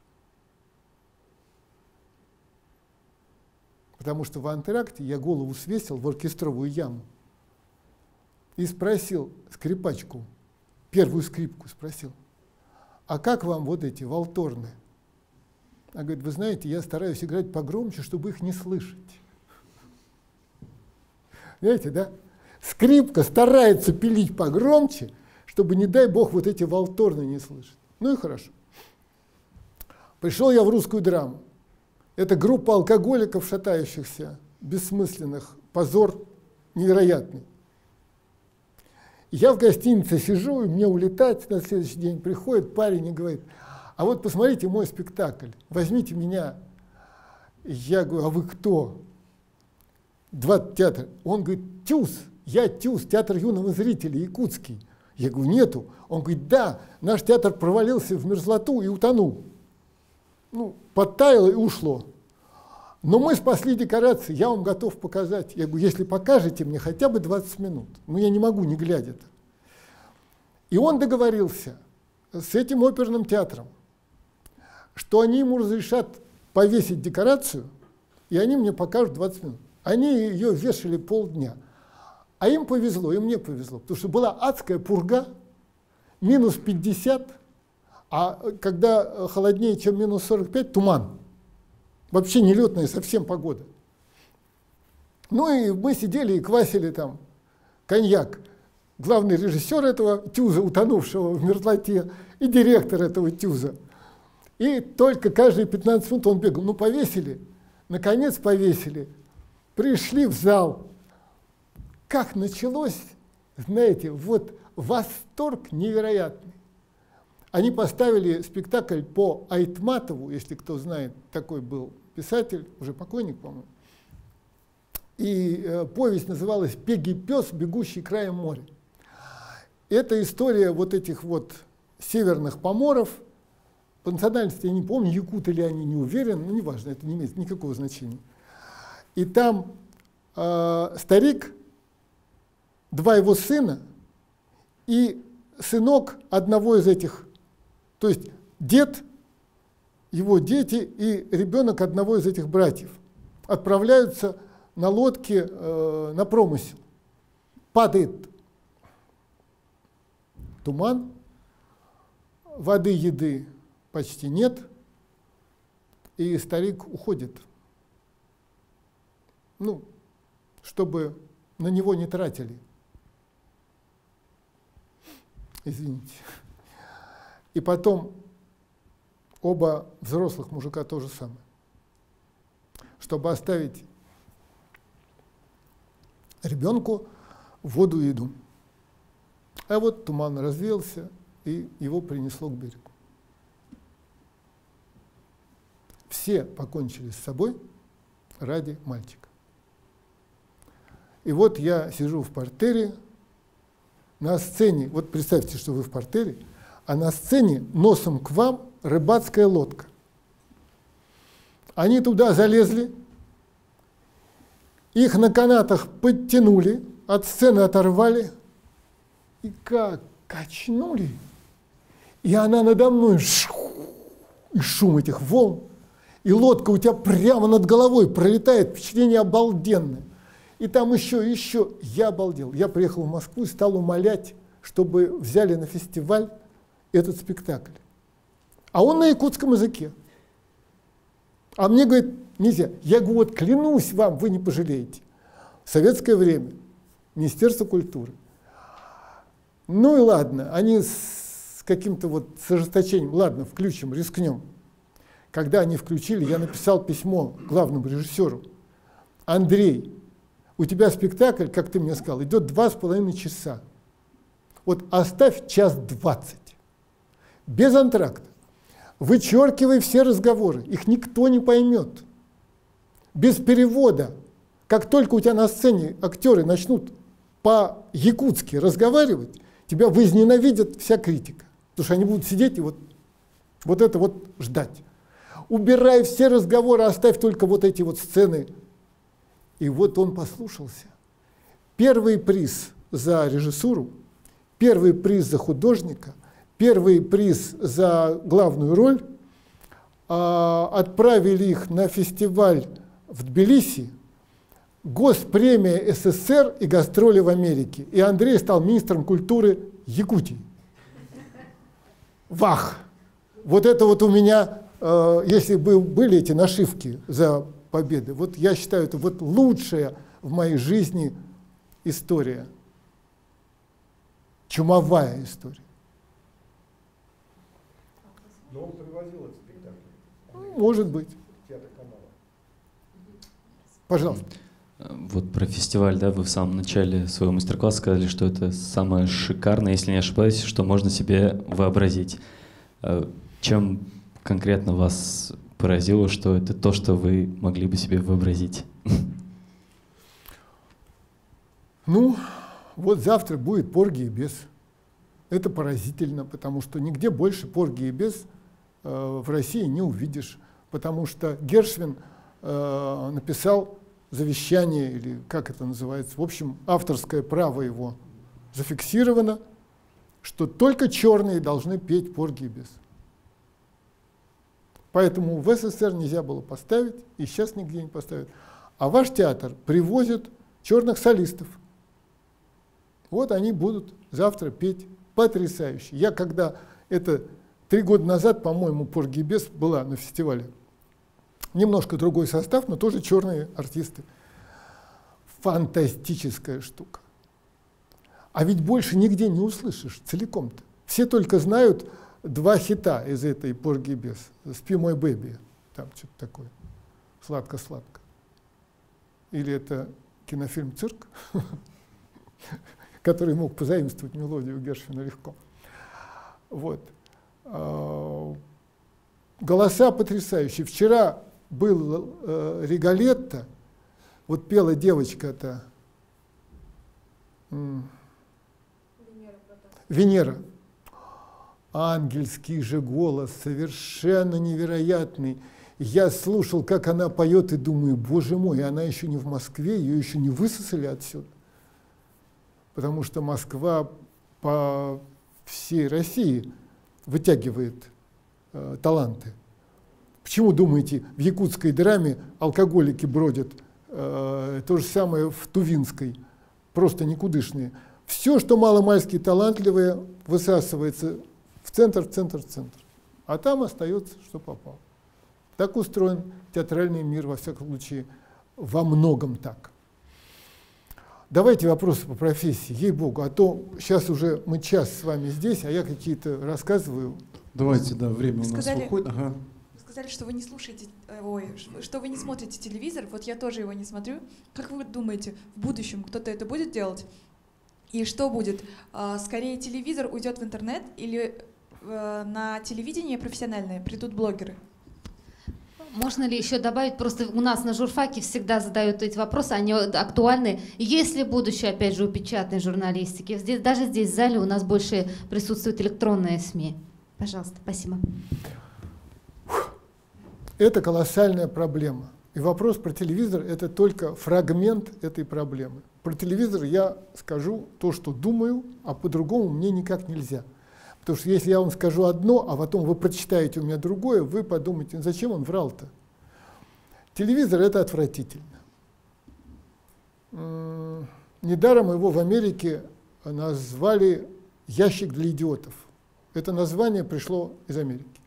Потому что в антракте я голову свесил в оркестровую яму и спросил скрипачку, первую скрипку спросил, а как вам вот эти валторны? Она говорит, вы знаете, я стараюсь играть погромче, чтобы их не слышать. Знаете, да? Скрипка старается пилить погромче, чтобы, не дай бог, вот эти валторны не слышать. Ну и хорошо. Пришел я в русскую драму. Это группа алкоголиков, шатающихся, бессмысленных, позор невероятный. Я в гостинице сижу, и мне улетать на следующий день. Приходит парень и говорит, а вот посмотрите мой спектакль, возьмите меня. Я говорю, а вы кто? Два театра. Он говорит, ТЮЗ, я ТЮЗ, театр юного зрителя, якутский. Я говорю, нету. Он говорит, да, наш театр провалился в мерзлоту и утонул. Ну, подтаяло и ушло. Но мы спасли декорации, я вам готов показать. Я говорю, если покажете мне хотя бы двадцать минут. Ну, я не могу, не глядя-то. И он договорился с этим оперным театром, что они ему разрешат повесить декорацию, и они мне покажут двадцать минут. Они ее вешали полдня. А им повезло, и мне повезло, потому что была адская пурга, минус пятьдесят, а когда холоднее, чем минус сорок пять, туман. Вообще нелетная совсем погода. Ну и мы сидели и квасили там коньяк. Главный режиссер этого ТЮЗа, утонувшего в мерзлоте, и директор этого ТЮЗа. И только каждые пятнадцать минут он бегал. Ну повесили, наконец повесили. Пришли в зал. Как началось, знаете, вот восторг невероятный. Они поставили спектакль по Айтматову, если кто знает, такой был писатель, уже покойник, по-моему. И э, повесть называлась «Пегий пес, бегущий краем моря». Это история вот этих вот северных поморов. По национальности я не помню, якуты ли они, не уверен, но неважно, это не имеет никакого значения. И там э, старик, два его сына и сынок одного из этих, то есть дед, его дети и ребенок одного из этих братьев отправляются на лодке э, на промысел. Падает туман, воды, еды почти нет, и старик уходит. Ну, чтобы на него не тратили. Извините. И потом оба взрослых мужика то же самое. Чтобы оставить ребенку воду и еду. А вот туман развеялся, и его принесло к берегу. Все покончили с собой ради мальчика. И вот я сижу в партере, на сцене, вот представьте, что вы в партере, а на сцене носом к вам рыбацкая лодка. Они туда залезли, их на канатах подтянули, от сцены оторвали, и как качнули, и она надо мной, и шум этих волн, и лодка у тебя прямо над головой пролетает, впечатление обалденное. И там еще, еще, я обалдел. Я приехал в Москву и стал умолять, чтобы взяли на фестиваль этот спектакль. А он на якутском языке. А мне говорит, нельзя. Я говорю, вот клянусь вам, вы не пожалеете. В советское время, Министерство культуры. Ну и ладно, они с каким-то вот с ожесточением, ладно, включим, рискнем. когда они включили, я написал письмо главному режиссеру. Андрей, у тебя спектакль, как ты мне сказал, идет два с половиной часа. Вот оставь час двадцать. Без антракта. Вычеркивай все разговоры. Их никто не поймет. Без перевода. Как только у тебя на сцене актеры начнут по-якутски разговаривать, тебя возненавидит вся критика. Потому что они будут сидеть и вот, вот это вот ждать. Убирай все разговоры, оставь только вот эти вот сцены. И вот он послушался. Первый приз за режиссуру, первый приз за художника, первый приз за главную роль. А, отправили их на фестиваль в Тбилиси, Госпремия СССР и гастроли в Америке. И Андрей стал министром культуры Якутии. Вах! Вот это вот у меня, э, если бы были эти нашивки за победы, вот я считаю, это вот лучшая в моей жизни история. Чумовая история. Но он привозил этот спектакль. Может быть. Театр Камала. Пожалуйста. Вот про фестиваль, да, вы в самом начале своего мастер-класса сказали, что это самое шикарное, если не ошибаюсь, что можно себе вообразить. Чем конкретно вас поразило, что это то, что вы могли бы себе вообразить? Ну, вот завтра будет «Порги и бес». Это поразительно, потому что нигде больше «Порги и бес» э, в России не увидишь, потому что Гершвин э, написал завещание, или как это называется, в общем, авторское право его зафиксировано, что только черные должны петь «Порги и бес». Поэтому в СССР нельзя было поставить, и сейчас нигде не поставят. А ваш театр привозит черных солистов. Вот они будут завтра петь потрясающе. Я когда это три года назад, по-моему, «Порги и бес» была на фестивале. Немножко другой состав, но тоже черные артисты. Фантастическая штука. А ведь больше нигде не услышишь целиком-то. Все только знают два хита из этой «Порги и бес». «Спи, мой бэби», там что-то такое. «Сладко-сладко». Или это кинофильм «Цирк», который мог позаимствовать мелодию Гершвина легко. Вот. Голоса потрясающие. Вчера был э, Риголетто, вот пела девочка-то м- Венера. Ангельский же голос, совершенно невероятный. Я слушал, как она поет, и думаю, боже мой, она еще не в Москве, ее еще не высосали отсюда. Потому что Москва по всей России вытягивает э, таланты. Почему, думаете, в якутской драме алкоголики бродят? Э, то же самое в тувинской, просто никудышные. Все, что маломальски талантливое, высасывается в центр, в центр, в центр. А там остается, что попало. Так устроен театральный мир, во всяком случае, во многом так. Давайте вопросы по профессии, ей-богу, а то сейчас уже мы час с вами здесь, а я какие-то рассказываю. Давайте, да, время вы у нас сказали, выходит. Ага. Вы сказали, что вы не слушаете, ой, что вы не смотрите телевизор, вот я тоже его не смотрю. Как вы думаете, в будущем кто-то это будет делать? И что будет? Скорее телевизор уйдет в интернет или на телевидение профессиональное придут блогеры? Можно ли еще добавить, просто у нас на журфаке всегда задают эти вопросы, они актуальны. Есть ли будущее, опять же, у печатной журналистики? Здесь, даже здесь, в зале, у нас больше присутствуют электронные СМИ. Пожалуйста, спасибо. Это колоссальная проблема. И вопрос про телевизор – это только фрагмент этой проблемы. Про телевизор я скажу то, что думаю, а по-другому мне никак нельзя. Потому что если я вам скажу одно, а потом вы прочитаете у меня другое, вы подумаете, зачем он врал-то? Телевизор – это отвратительно. Недаром его в Америке назвали «ящик для идиотов». Это название пришло из Америки.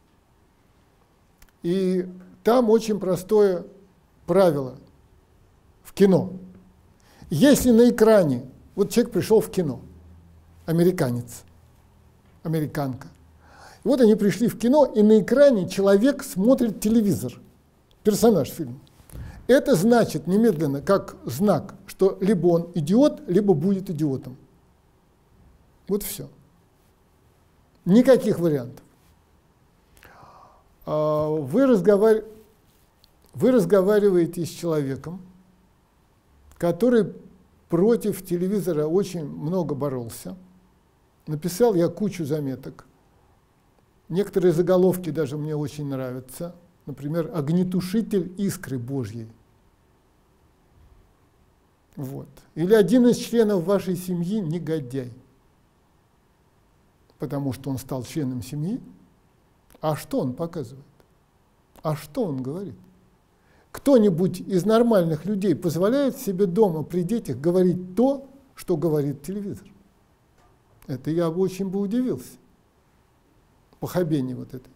И там очень простое правило в кино. Если на экране, вот человек пришел в кино, американец, американка, И вот они пришли в кино, и на экране человек смотрит телевизор, персонаж фильма. Это значит немедленно, как знак, что либо он идиот, либо будет идиотом. Вот все. Никаких вариантов. Вы, разговар... Вы разговариваете с человеком, который против телевизора очень много боролся. Написал я кучу заметок. Некоторые заголовки даже мне очень нравятся. Например, «Огнетушитель искры Божьей». Вот. Или один из членов вашей семьи негодяй, потому что он стал членом семьи. А что он показывает? А что он говорит? Кто-нибудь из нормальных людей позволяет себе дома при детях говорить то, что говорит телевизор? Это я бы очень бы удивился. Похабение вот это.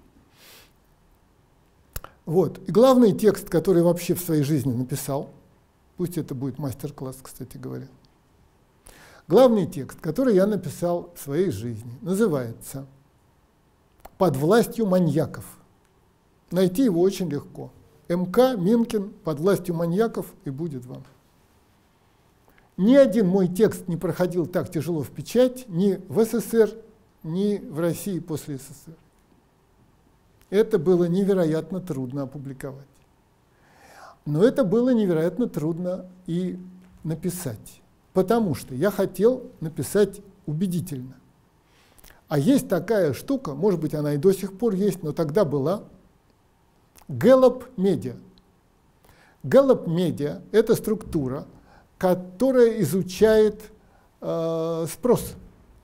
Вот. И главный текст, который вообще в своей жизни написал, пусть это будет мастер-класс, кстати говоря, главный текст, который я написал в своей жизни, называется «Под властью маньяков». Найти его очень легко. МК Минкин «Под властью маньяков» и будет вам. Ни один мой текст не проходил так тяжело в печать ни в СССР, ни в России после СССР. Это было невероятно трудно опубликовать. Но это было невероятно трудно и написать, потому что я хотел написать убедительно. А есть такая штука, может быть, она и до сих пор есть, но тогда была, Gallup Media. Gallup Media – это структура, которая изучает э, спрос.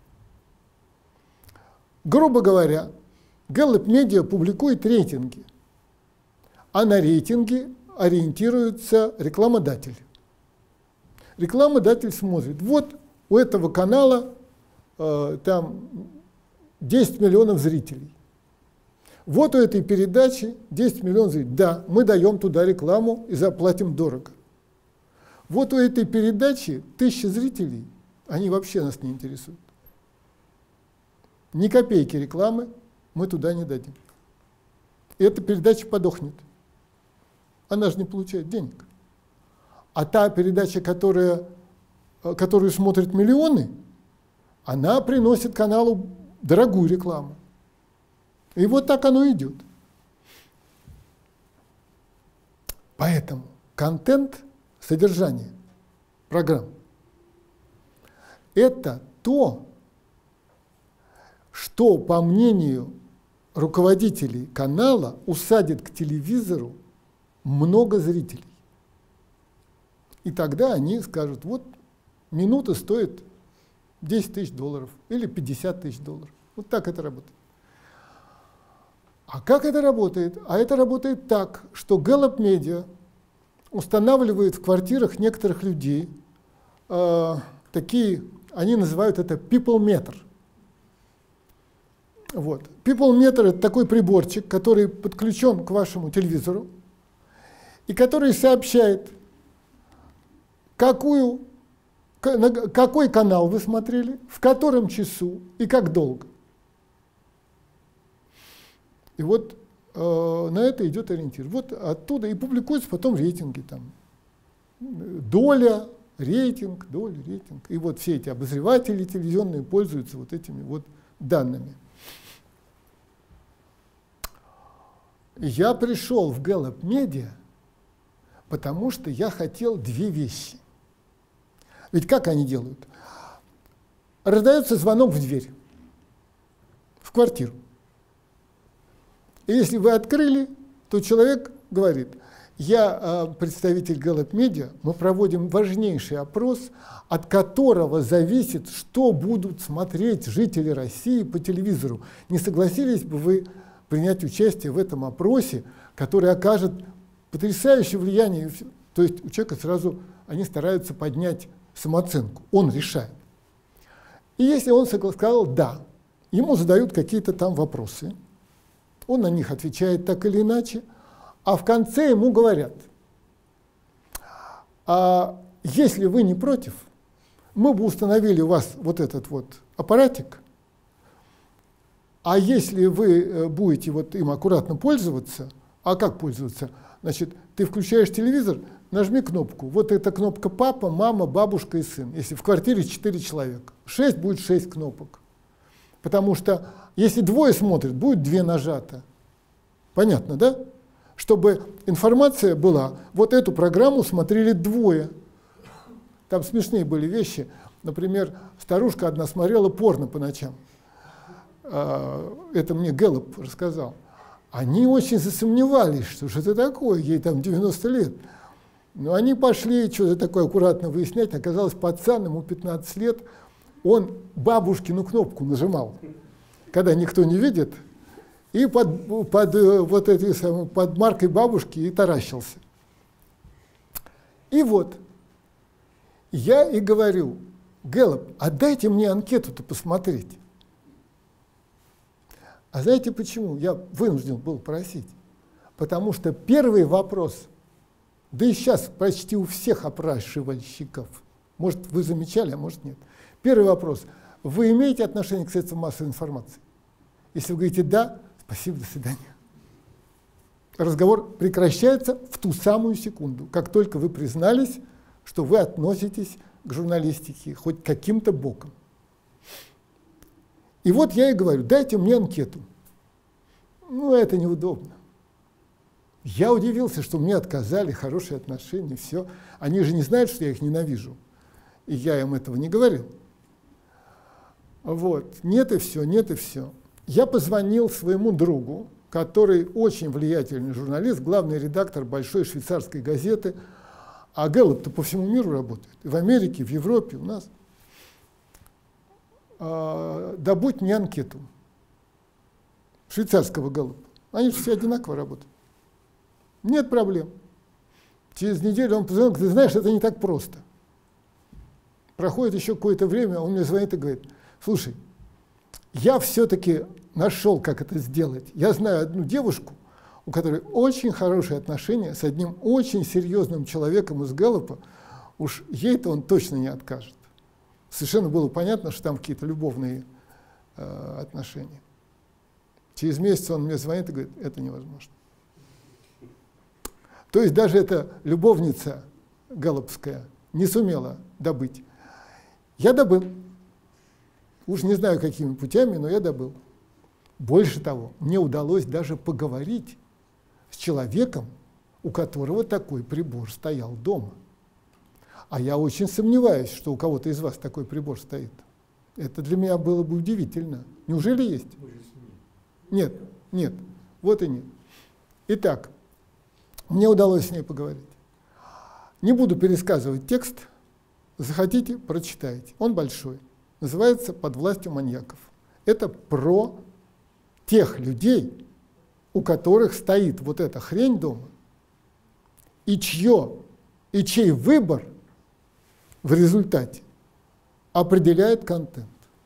Грубо говоря, Gallup Media публикует рейтинги, а на рейтинги ориентируется рекламодатель. Рекламодатель смотрит, вот у этого канала э, там десять миллионов зрителей. Вот у этой передачи десять миллионов зрителей. Да, мы даем туда рекламу и заплатим дорого. Вот у этой передачи тысяча зрителей, они вообще нас не интересуют. Ни копейки рекламы мы туда не дадим. И эта передача подохнет. Она же не получает денег. А та передача, которая, которую смотрят миллионы, она приносит каналу дорогую рекламу. И вот так оно идет. Поэтому контент, содержание программ – это то, что, по мнению руководителей канала, усадит к телевизору много зрителей. И тогда они скажут, вот минута стоит десять тысяч долларов или пятьдесят тысяч долларов. Вот так это работает. А как это работает? А это работает так, что Gallup Media устанавливает в квартирах некоторых людей э, такие, они называют это people meter. Вот. People meter – это такой приборчик, который подключен к вашему телевизору и который сообщает, какую, какой канал вы смотрели, в котором часу и как долго. И вот э, на это идет ориентир. Вот оттуда и публикуются потом рейтинги. Там, доля, рейтинг, доля, рейтинг. И вот все эти обозреватели телевизионные пользуются вот этими вот данными. Я пришел в Gallup Media, потому что я хотел две вещи. Ведь как они делают? Раздается звонок в дверь, в квартиру. И если вы открыли, то человек говорит, я представитель Gallup Media, мы проводим важнейший опрос, от которого зависит, что будут смотреть жители России по телевизору. Не согласились бы вы принять участие в этом опросе, который окажет потрясающее влияние? То есть у человека сразу, они стараются поднять самооценку, он решает. И если он сказал «да», ему задают какие-то там вопросы, он на них отвечает так или иначе, а в конце ему говорят, а если вы не против, мы бы установили у вас вот этот вот аппаратик, А если вы будете вот им аккуратно пользоваться, а как пользоваться? Значит, ты включаешь телевизор, нажми кнопку. Вот эта кнопка папа, мама, бабушка и сын. Если в квартире четыре человека. шесть будет шесть кнопок. Потому что если двое смотрят, будет две нажато. Понятно, да? Чтобы информация была, вот эту программу смотрели двое. Там смешные были вещи. Например, старушка одна смотрела порно по ночам. Это мне Гэллоп рассказал. Они очень засомневались, что же это такое, ей там девяносто лет. Но они пошли что-то такое аккуратно выяснять. Оказалось, пацан, ему пятнадцать лет, он бабушкину кнопку нажимал, когда никто не видит, и под, под, вот эти, под маркой бабушки и таращился. И вот, я и говорю: Гэллоп, а дайте мне анкету-то посмотреть. А знаете почему? Я вынужден был просить. Потому что первый вопрос, да и сейчас почти у всех опрашивальщиков, может, вы замечали, а может, нет. Первый вопрос: вы имеете отношение к средствам массовой информации? Если вы говорите «да», спасибо, до свидания. Разговор прекращается в ту самую секунду, как только вы признались, что вы относитесь к журналистике хоть каким-то боком. И вот я и говорю: дайте мне анкету. Ну, это неудобно. Я удивился, что мне отказали, хорошие отношения, все. Они же не знают, что я их ненавижу. И я им этого не говорил. Вот. Нет и все, нет и все. Я позвонил своему другу, который очень влиятельный журналист, главный редактор большой швейцарской газеты. А Гэллоп-то по всему миру работает. В Америке, в Европе, у нас. А, добудь мне анкету швейцарского Гэллопа. Они же все одинаково работают. Нет проблем. Через неделю он позвонил: ты знаешь, это не так просто. Проходит еще какое-то время, он мне звонит и говорит: слушай, я все-таки нашел, как это сделать. Я знаю одну девушку, у которой очень хорошие отношения с одним очень серьезным человеком из Гэллопа. Уж ей-то он точно не откажет. Совершенно было понятно, что там какие-то любовные э, отношения. Через месяц он мне звонит и говорит: это невозможно. То есть даже эта любовница гэллопская не сумела добыть. Я добыл. Уж не знаю, какими путями, но я добыл. Больше того, мне удалось даже поговорить с человеком, у которого такой прибор стоял дома. А я очень сомневаюсь, что у кого-то из вас такой прибор стоит. Это для меня было бы удивительно. Неужели есть? Нет, нет, вот и нет. Итак, мне удалось с ней поговорить. Не буду пересказывать текст. Захотите, прочитайте. Он большой. Называется «Под властью маньяков». Это про тех людей, у которых стоит вот эта хрень дома, и чье, и чей выбор в результате определяет контент.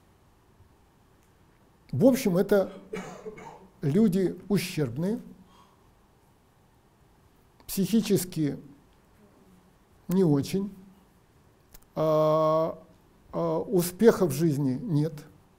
В общем, это люди ущербные, психически не очень, а, а, успеха в жизни нет,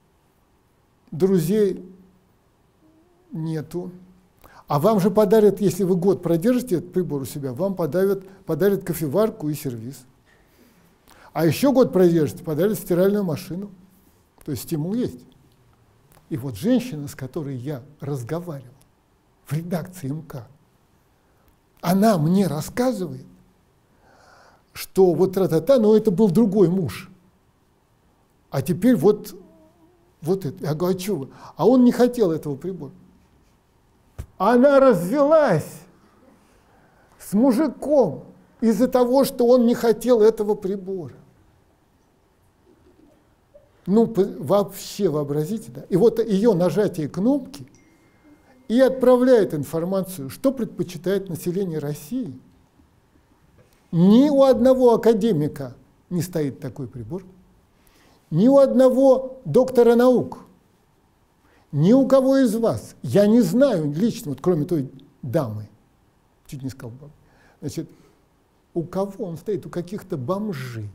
друзей нету. А вам же подарят, если вы год продержите этот прибор у себя, вам подарят, подарят кофеварку и сервиз. А еще год продержите, подарят стиральную машину. То есть стимул есть. И вот женщина, с которой я разговаривал в редакции МК, она мне рассказывает, что вот тра-та-та, но это был другой муж. А теперь вот, вот это. Я говорю: а что вы? А он не хотел этого прибора. Она развелась с мужиком из-за того, что он не хотел этого прибора. Ну, вообще вообразите, да? И вот ее нажатие кнопки и отправляет информацию, что предпочитает население России. Ни у одного академика не стоит такой прибор, ни у одного доктора наук, ни у кого из вас. Я не знаю лично, вот кроме той дамы, чуть не сказал, значит, у кого он стоит, у каких-то бомжей.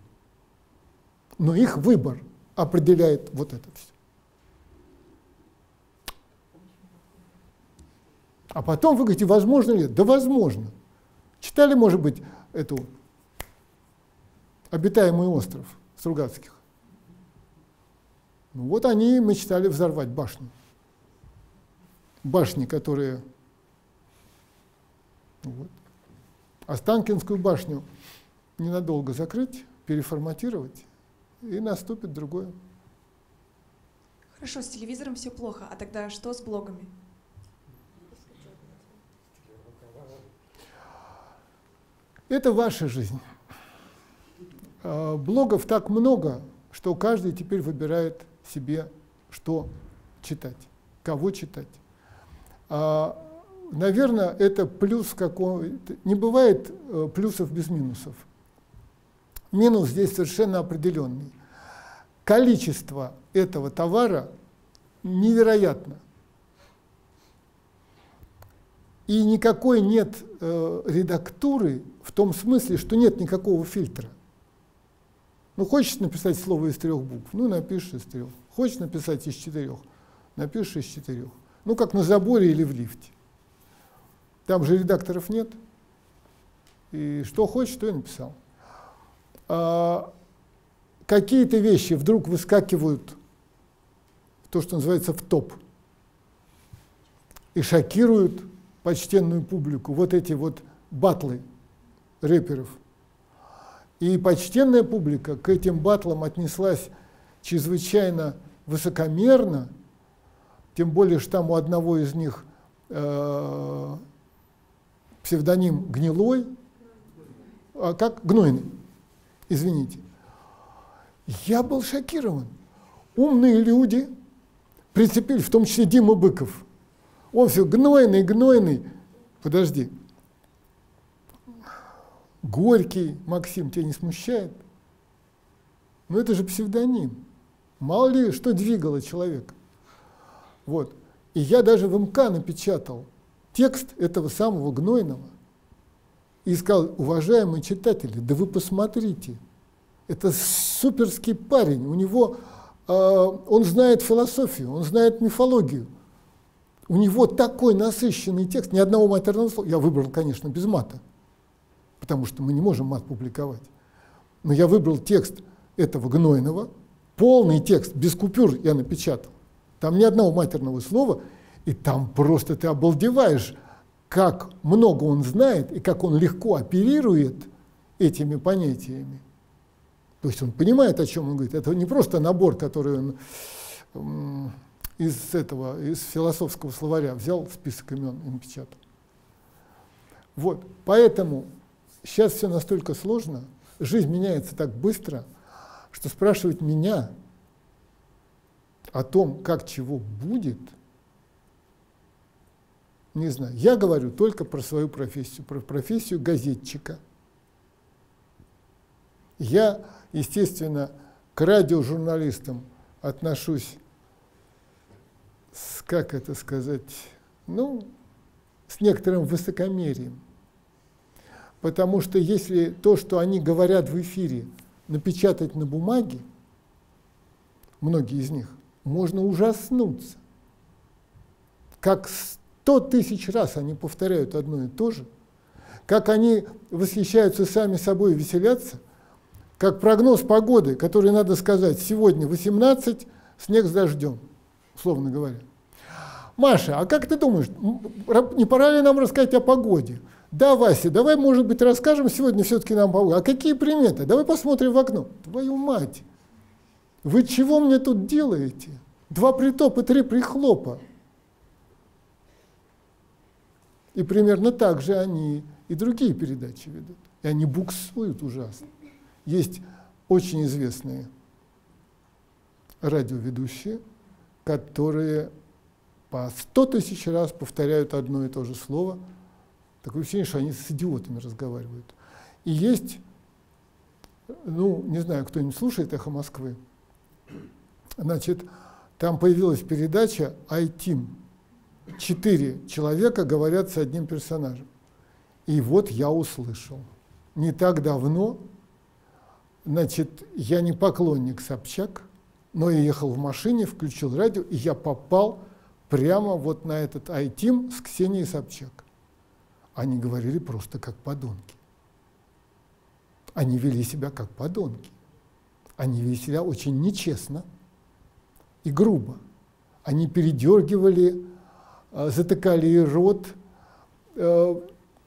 Но их выбор определяет вот это все. А потом вы говорите, возможно ли? Да возможно. Читали, может быть, эту «Обитаемый остров» Стругацких? Ну, вот они мечтали взорвать башню. Башни, которые... Вот. Останкинскую башню ненадолго закрыть, переформатировать, и наступит другое. Хорошо, с телевизором все плохо, а тогда что с блогами? Это ваша жизнь. Блогов так много, что каждый теперь выбирает себе, что читать, кого читать. Наверное, это плюс какого... Не бывает плюсов без минусов. Минус здесь совершенно определенный. Количество этого товара невероятно. И никакой нет э, редактуры в том смысле, что нет никакого фильтра. Ну, хочешь написать слово из трех букв, ну, напишешь из трех. Хочешь написать из четырех, напишешь из четырех. Ну, как на заборе или в лифте. Там же редакторов нет. И что хочешь, то и написал. А, какие-то вещи вдруг выскакивают, то, что называется, в топ. И шокируют почтенную публику. Вот эти вот баттлы рэперов. И почтенная публика к этим баттлам отнеслась чрезвычайно высокомерно, тем более, что там у одного из них э, псевдоним Гнилой, а как? Гнойный, извините. Я был шокирован. Умные люди прицепили, в том числе Дима Быков. Он все гнойный, гнойный. Подожди. Горький, Максим, тебя не смущает? Ну это же псевдоним. Мало ли, что двигало человека. Вот. И я даже в МК напечатал текст этого самого Гнойного и сказал: уважаемые читатели, да вы посмотрите, это суперский парень, у него, э, он знает философию, он знает мифологию, у него такой насыщенный текст, ни одного матерного слова. Я выбрал, конечно, без мата, потому что мы не можем мат публиковать. Но я выбрал текст этого Гнойного, полный текст, без купюр я напечатал. Там ни одного матерного слова, и там просто ты обалдеваешь, как много он знает и как он легко оперирует этими понятиями. То есть он понимает, о чем он говорит. Это не просто набор, который он из этого, из философского словаря взял список имен и напечатал. Вот, поэтому сейчас все настолько сложно, жизнь меняется так быстро, что спрашивать меня о том, как чего будет, не знаю. Я говорю только про свою профессию, про профессию газетчика. Я, естественно, к радиожурналистам отношусь с, как это сказать, ну, с некоторым высокомерием. Потому что если то, что они говорят в эфире, напечатать на бумаге, многие из них, можно ужаснуться. Как сто тысяч раз они повторяют одно и то же, как они восхищаются сами собой и веселятся, как прогноз погоды, который надо сказать: сегодня восемнадцать, снег с дождем, условно говоря. Маша, а как ты думаешь, не пора ли нам рассказать о погоде? Да, Вася, давай, может быть, расскажем сегодня все-таки нам погоду. А какие приметы? Давай посмотрим в окно. Твою мать! Вы чего мне тут делаете? Два притопа, три прихлопа. И примерно так же они и другие передачи ведут. И они буксуют ужасно. Есть очень известные радиоведущие, которые по сто тысяч раз повторяют одно и то же слово. Такое ощущение, что они с идиотами разговаривают. И есть, ну, не знаю, кто-нибудь слушает «Эхо Москвы», значит, там появилась передача «Ай-Тим». Четыре человека говорят с одним персонажем. И вот я услышал. Не так давно, значит, я не поклонник Собчак, но я ехал в машине, включил радио, и я попал прямо вот на этот I-Team с Ксенией Собчак. Они говорили просто как подонки. Они вели себя как подонки. Они вели себя очень нечестно и грубо. Они передергивали, затыкали ей рот. Ну,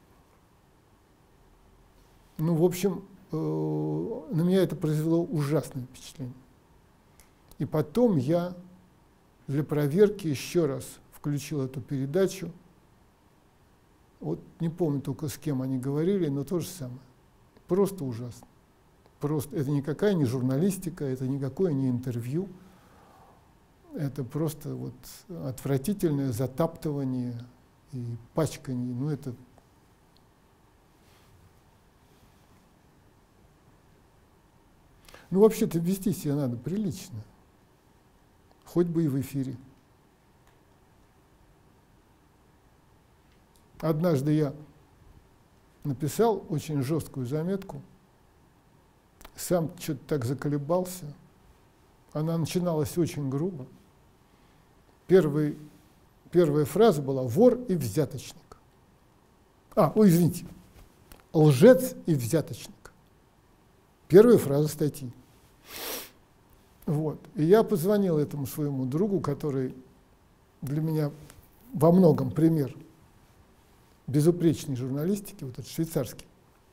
в общем, на меня это произвело ужасное впечатление. И потом я для проверки еще раз включил эту передачу. Вот не помню только с кем они говорили, но то же самое. Просто ужасно. Просто это никакая не журналистика, это никакое не интервью. Это просто вот отвратительное затаптывание и пачкание. Ну, это... Ну, вообще-то вести себя надо прилично. Хоть бы и в эфире. Однажды я написал очень жесткую заметку, сам что-то так заколебался. Она начиналась очень грубо. Первый, первая фраза была «вор и взяточник». А, ой, извините, «лжец и взяточник». Первая фраза статьи. Вот. И я позвонил этому своему другу, который для меня во многом пример безупречной журналистики, вот этот швейцарский.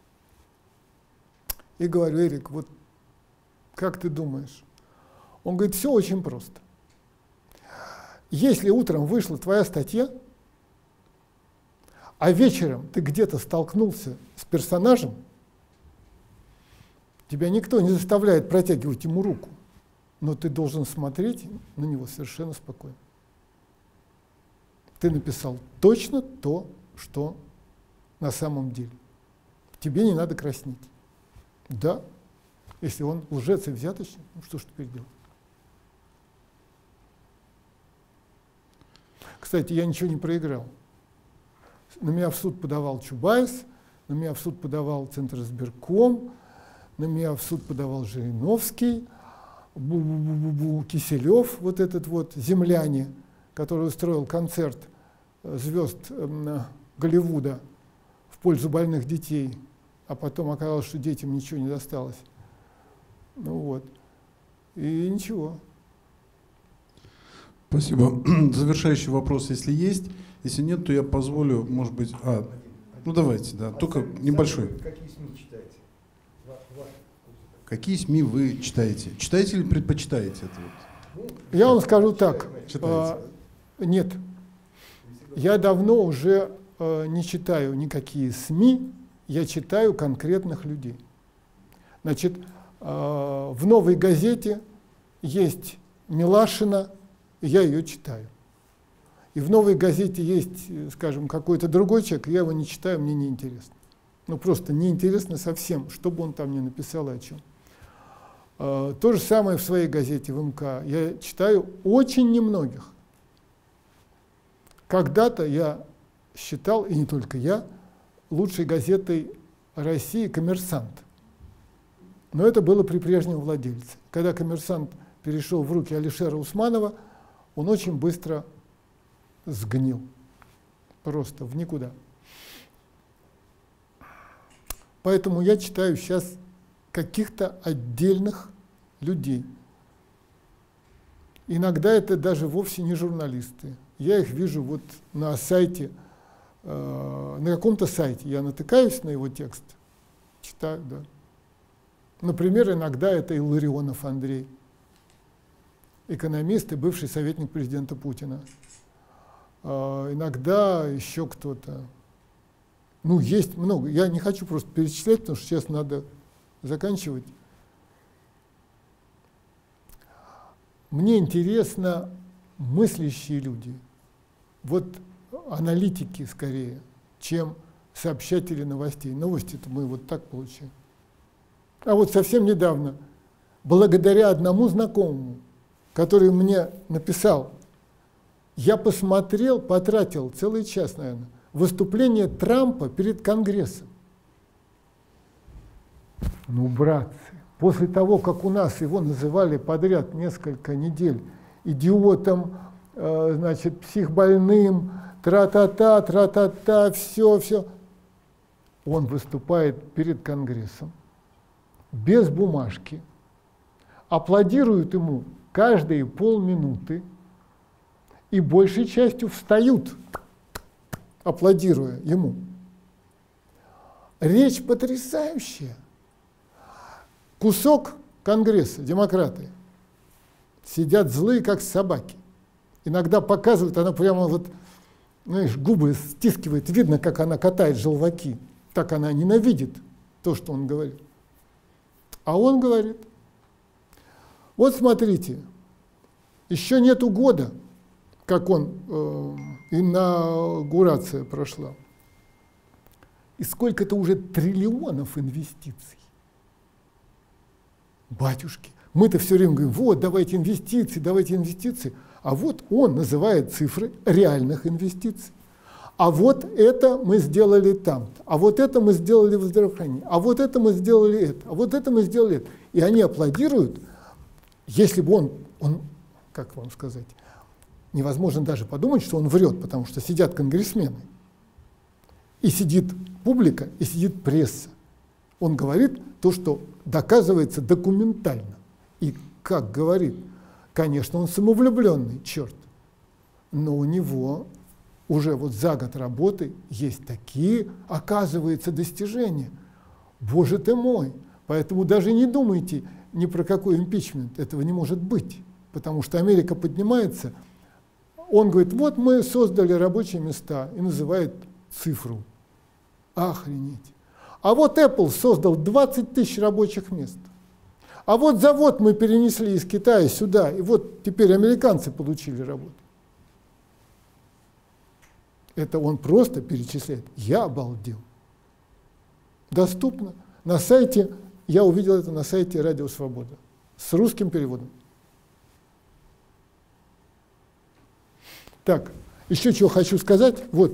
И говорю: Эрик, вот как ты думаешь? Он говорит: все очень просто. Если утром вышла твоя статья, а вечером ты где-то столкнулся с персонажем, тебя никто не заставляет протягивать ему руку, но ты должен смотреть на него совершенно спокойно. Ты написал точно то, что на самом деле. Тебе не надо краснеть. Да, если он лжец и взяточник, ну что ж теперь делать? Кстати, я ничего не проиграл. На меня в суд подавал Чубайс, на меня в суд подавал Центризбирком, на меня в суд подавал Жириновский, Бу-бу-бу-бу-бу, Киселев, вот этот вот земляне, который устроил концерт звезд э, Голливуда в пользу больных детей, а потом оказалось, что детям ничего не досталось. Ну вот. И ничего. Спасибо. Завершающий вопрос, если есть. Если нет, то я позволю, может быть... А, ну давайте, да, только небольшой. Какие СМИ читаете? Какие СМИ вы читаете? Читаете или предпочитаете это? Вот? Я вам скажу так. Читаете? А, нет. Я давно уже а, не читаю никакие СМИ, я читаю конкретных людей. Значит, а, в «Новой газете» есть Милашина, я ее читаю. И в «Новой газете» есть, скажем, какой-то другой человек, я его не читаю, мне неинтересно. Ну, просто неинтересно совсем, что бы он там ни написал и о чем. А, то же самое в своей газете, в МК. Я читаю очень немногих. Когда-то я считал, и не только я, лучшей газетой России «Коммерсант». Но это было при прежнем владельце. Когда «Коммерсант» перешел в руки Алишера Усманова, он очень быстро сгнил. Просто в никуда. Поэтому я читаю сейчас каких-то отдельных людей. Иногда это даже вовсе не журналисты. Я их вижу вот на сайте, э, на каком-то сайте. Я натыкаюсь на его текст, читаю, да. Например, иногда это Илларионов Андрей, экономист и бывший советник президента Путина. Э, иногда еще кто-то. Ну, есть много. Я не хочу просто перечислять, потому что сейчас надо заканчивать. Мне интересно мыслящие люди. Вот аналитики скорее, чем сообщатели новостей. Новости-то мы вот так получаем. А вот совсем недавно, благодаря одному знакомому, который мне написал, я посмотрел, потратил целый час, наверное, выступление Трампа перед Конгрессом. Ну, братцы, после того, как у нас его называли подряд несколько недель идиотом, э, значит, психбольным, тра-та-та, тра-та-та, все, все. Он выступает перед Конгрессом без бумажки, аплодируют ему каждые полминуты и большей частью встают, аплодируя ему. Речь потрясающая. Кусок Конгресса, демократы, сидят злые, как собаки. Иногда показывают, она прямо вот, знаешь, губы стискивает, видно, как она катает желваки. Так она ненавидит то, что он говорит. А он говорит, вот смотрите, еще нету года, как он, э, инаугурация прошла. И сколько-то уже триллионов инвестиций. Батюшки, мы-то все время говорим, вот, давайте инвестиции, давайте инвестиции. А вот он называет цифры реальных инвестиций. А вот это мы сделали там-то, а вот это мы сделали в здравоохранении, а вот это мы сделали это, а вот это мы сделали это. И они аплодируют, если бы он, он, как вам сказать, невозможно даже подумать, что он врет, потому что сидят конгрессмены, и сидит публика, и сидит пресса. Он говорит то, что доказывается документально. И как говорит, конечно, он самовлюбленный, черт, но у него уже вот за год работы есть такие, оказывается, достижения. Боже ты мой! Поэтому даже не думайте ни про какой импичмент, этого не может быть. Потому что Америка поднимается, он говорит, вот мы создали рабочие места, и называет цифру. Охренеть! А вот Apple создал двадцать тысяч рабочих мест. А вот завод мы перенесли из Китая сюда, и вот теперь американцы получили работу. Это он просто перечисляет. Я обалдел. Доступно. На сайте, я увидел это на сайте Радио Свобода с русским переводом. Так, еще чего хочу сказать. Вот.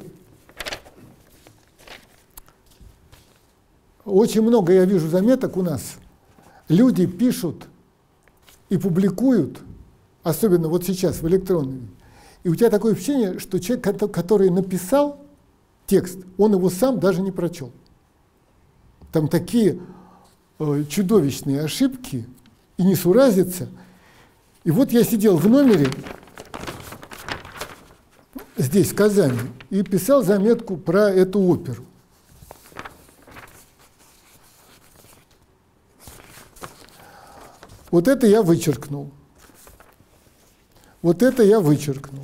Очень много я вижу заметок у нас. Люди пишут и публикуют, особенно вот сейчас в электронном виде. И у тебя такое впечатление, что человек, который написал текст, он его сам даже не прочел. Там такие э, чудовищные ошибки и несуразица. И вот я сидел в номере здесь, в Казани, и писал заметку про эту оперу. Вот это я вычеркнул. Вот это я вычеркнул.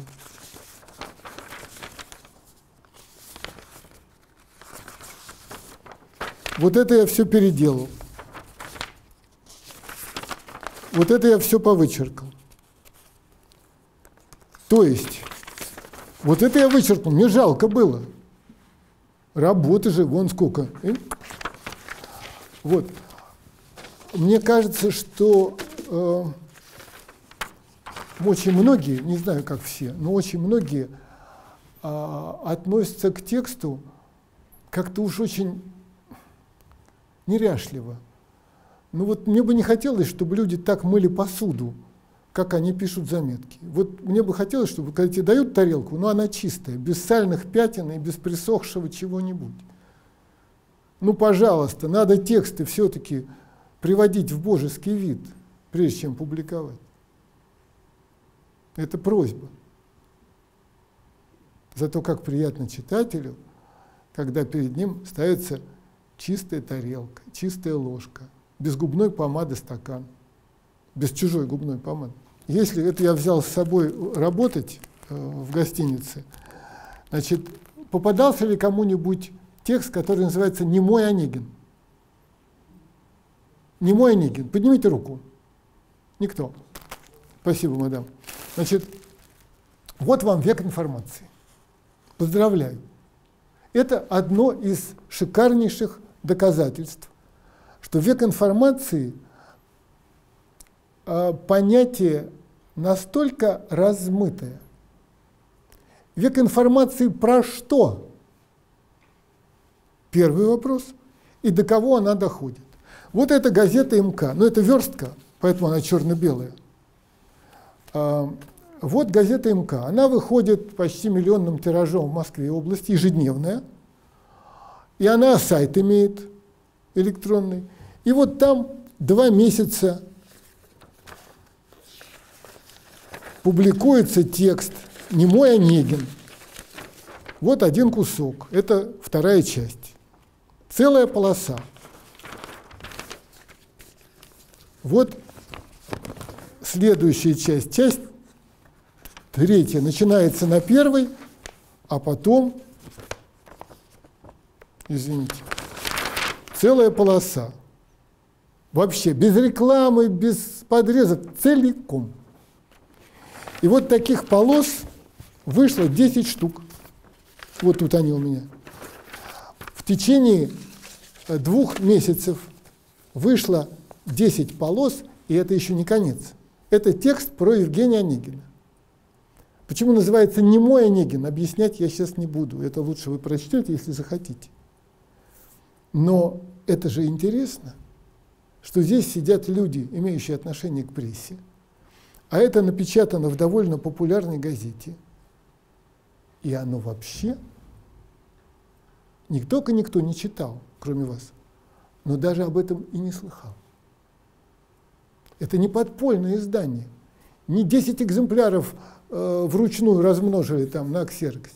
Вот это я все переделал. Вот это я все повычеркал. То есть, вот это я вычеркнул, мне жалко было. Работы же, вон сколько. И? Вот. Мне кажется, что э, очень многие, не знаю, как все, но очень многие э, относятся к тексту как-то уж очень неряшливо. Ну вот мне бы не хотелось, чтобы люди так мыли посуду, как они пишут заметки. Вот мне бы хотелось, чтобы, когда тебе дают тарелку, ну она чистая, без сальных пятен и без присохшего чего-нибудь. Ну, пожалуйста, надо тексты все-таки приводить в божеский вид, прежде чем публиковать. Это просьба. Зато как приятно читателю, когда перед ним ставится чистая тарелка, чистая ложка, без губной помады стакан, без чужой губной помады. Если это я взял с собой работать э, в гостинице, значит, попадался ли кому-нибудь текст, который называется «Немой Онегин»? Немой Онегин. Поднимите руку. Никто. Спасибо, мадам. Значит, вот вам век информации. Поздравляю. Это одно из шикарнейших доказательств, что век информации э, понятие настолько размытое. Век информации про что? Первый вопрос. И до кого она доходит? Вот эта газета МК, ну это верстка, поэтому она черно-белая. Вот газета эм ка. Она выходит почти миллионным тиражом в Москве и области, ежедневная. И она сайт имеет электронный. И вот там два месяца публикуется текст «Немой Онегин». Вот один кусок. Это вторая часть. Целая полоса. Вот следующая часть. Часть третья начинается на первой, а потом, извините, целая полоса. Вообще, без рекламы, без подрезов, целиком. И вот таких полос вышло десять штук. Вот тут они у меня. В течение двух месяцев вышло десять полос, и это еще не конец. Это текст про Евгения Онегина. Почему называется «Немой Онегин», объяснять я сейчас не буду. Это лучше вы прочтете, если захотите. Но это же интересно, что здесь сидят люди, имеющие отношение к прессе, а это напечатано в довольно популярной газете. И оно вообще не только никто не читал, кроме вас, но даже об этом и не слыхал. Это не подпольное издание. Не десять экземпляров э, вручную размножили там на ксероксе.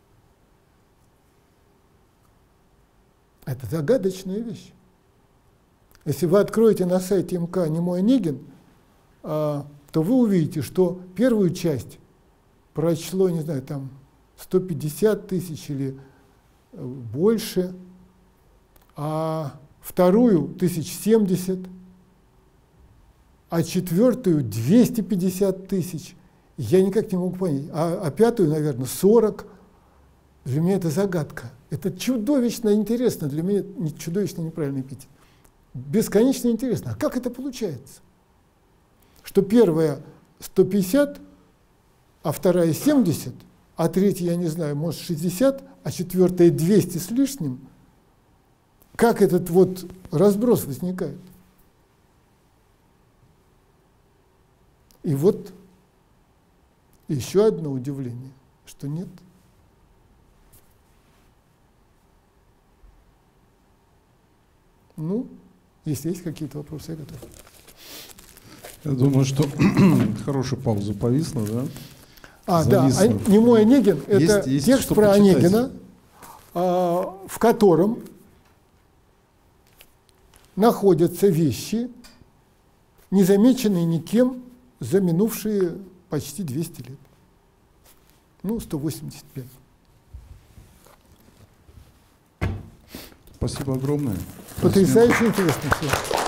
Это загадочная вещь. Если вы откроете на сайте эм ка «Немой Онегин», э, то вы увидите, что первую часть прочло, не знаю, там сто пятьдесят тысяч или больше, а вторую тысяч семьдесят, а четвертую двести пятьдесят тысяч. Я никак не могу понять. А, а пятую, наверное, сорок. Для меня это загадка. Это чудовищно интересно. Для меня не чудовищно неправильный эпитет. Бесконечно интересно. А как это получается? Что первая сто пятьдесят, а вторая семьдесят, а третья, я не знаю, может шестьдесят, а четвертая двести с лишним. Как этот вот разброс возникает? И вот еще одно удивление, что нет. Ну, если есть какие-то вопросы, я готов. Я думаю, что хорошая пауза повисла, да? А, Зависла. Да, «Немой Онегин» — это есть, есть текст про почитать. Онегина, а, в котором находятся вещи, незамеченные никем за минувшие почти двести лет. Ну, сто восемьдесят пять. Спасибо огромное. Потрясающе интересно все.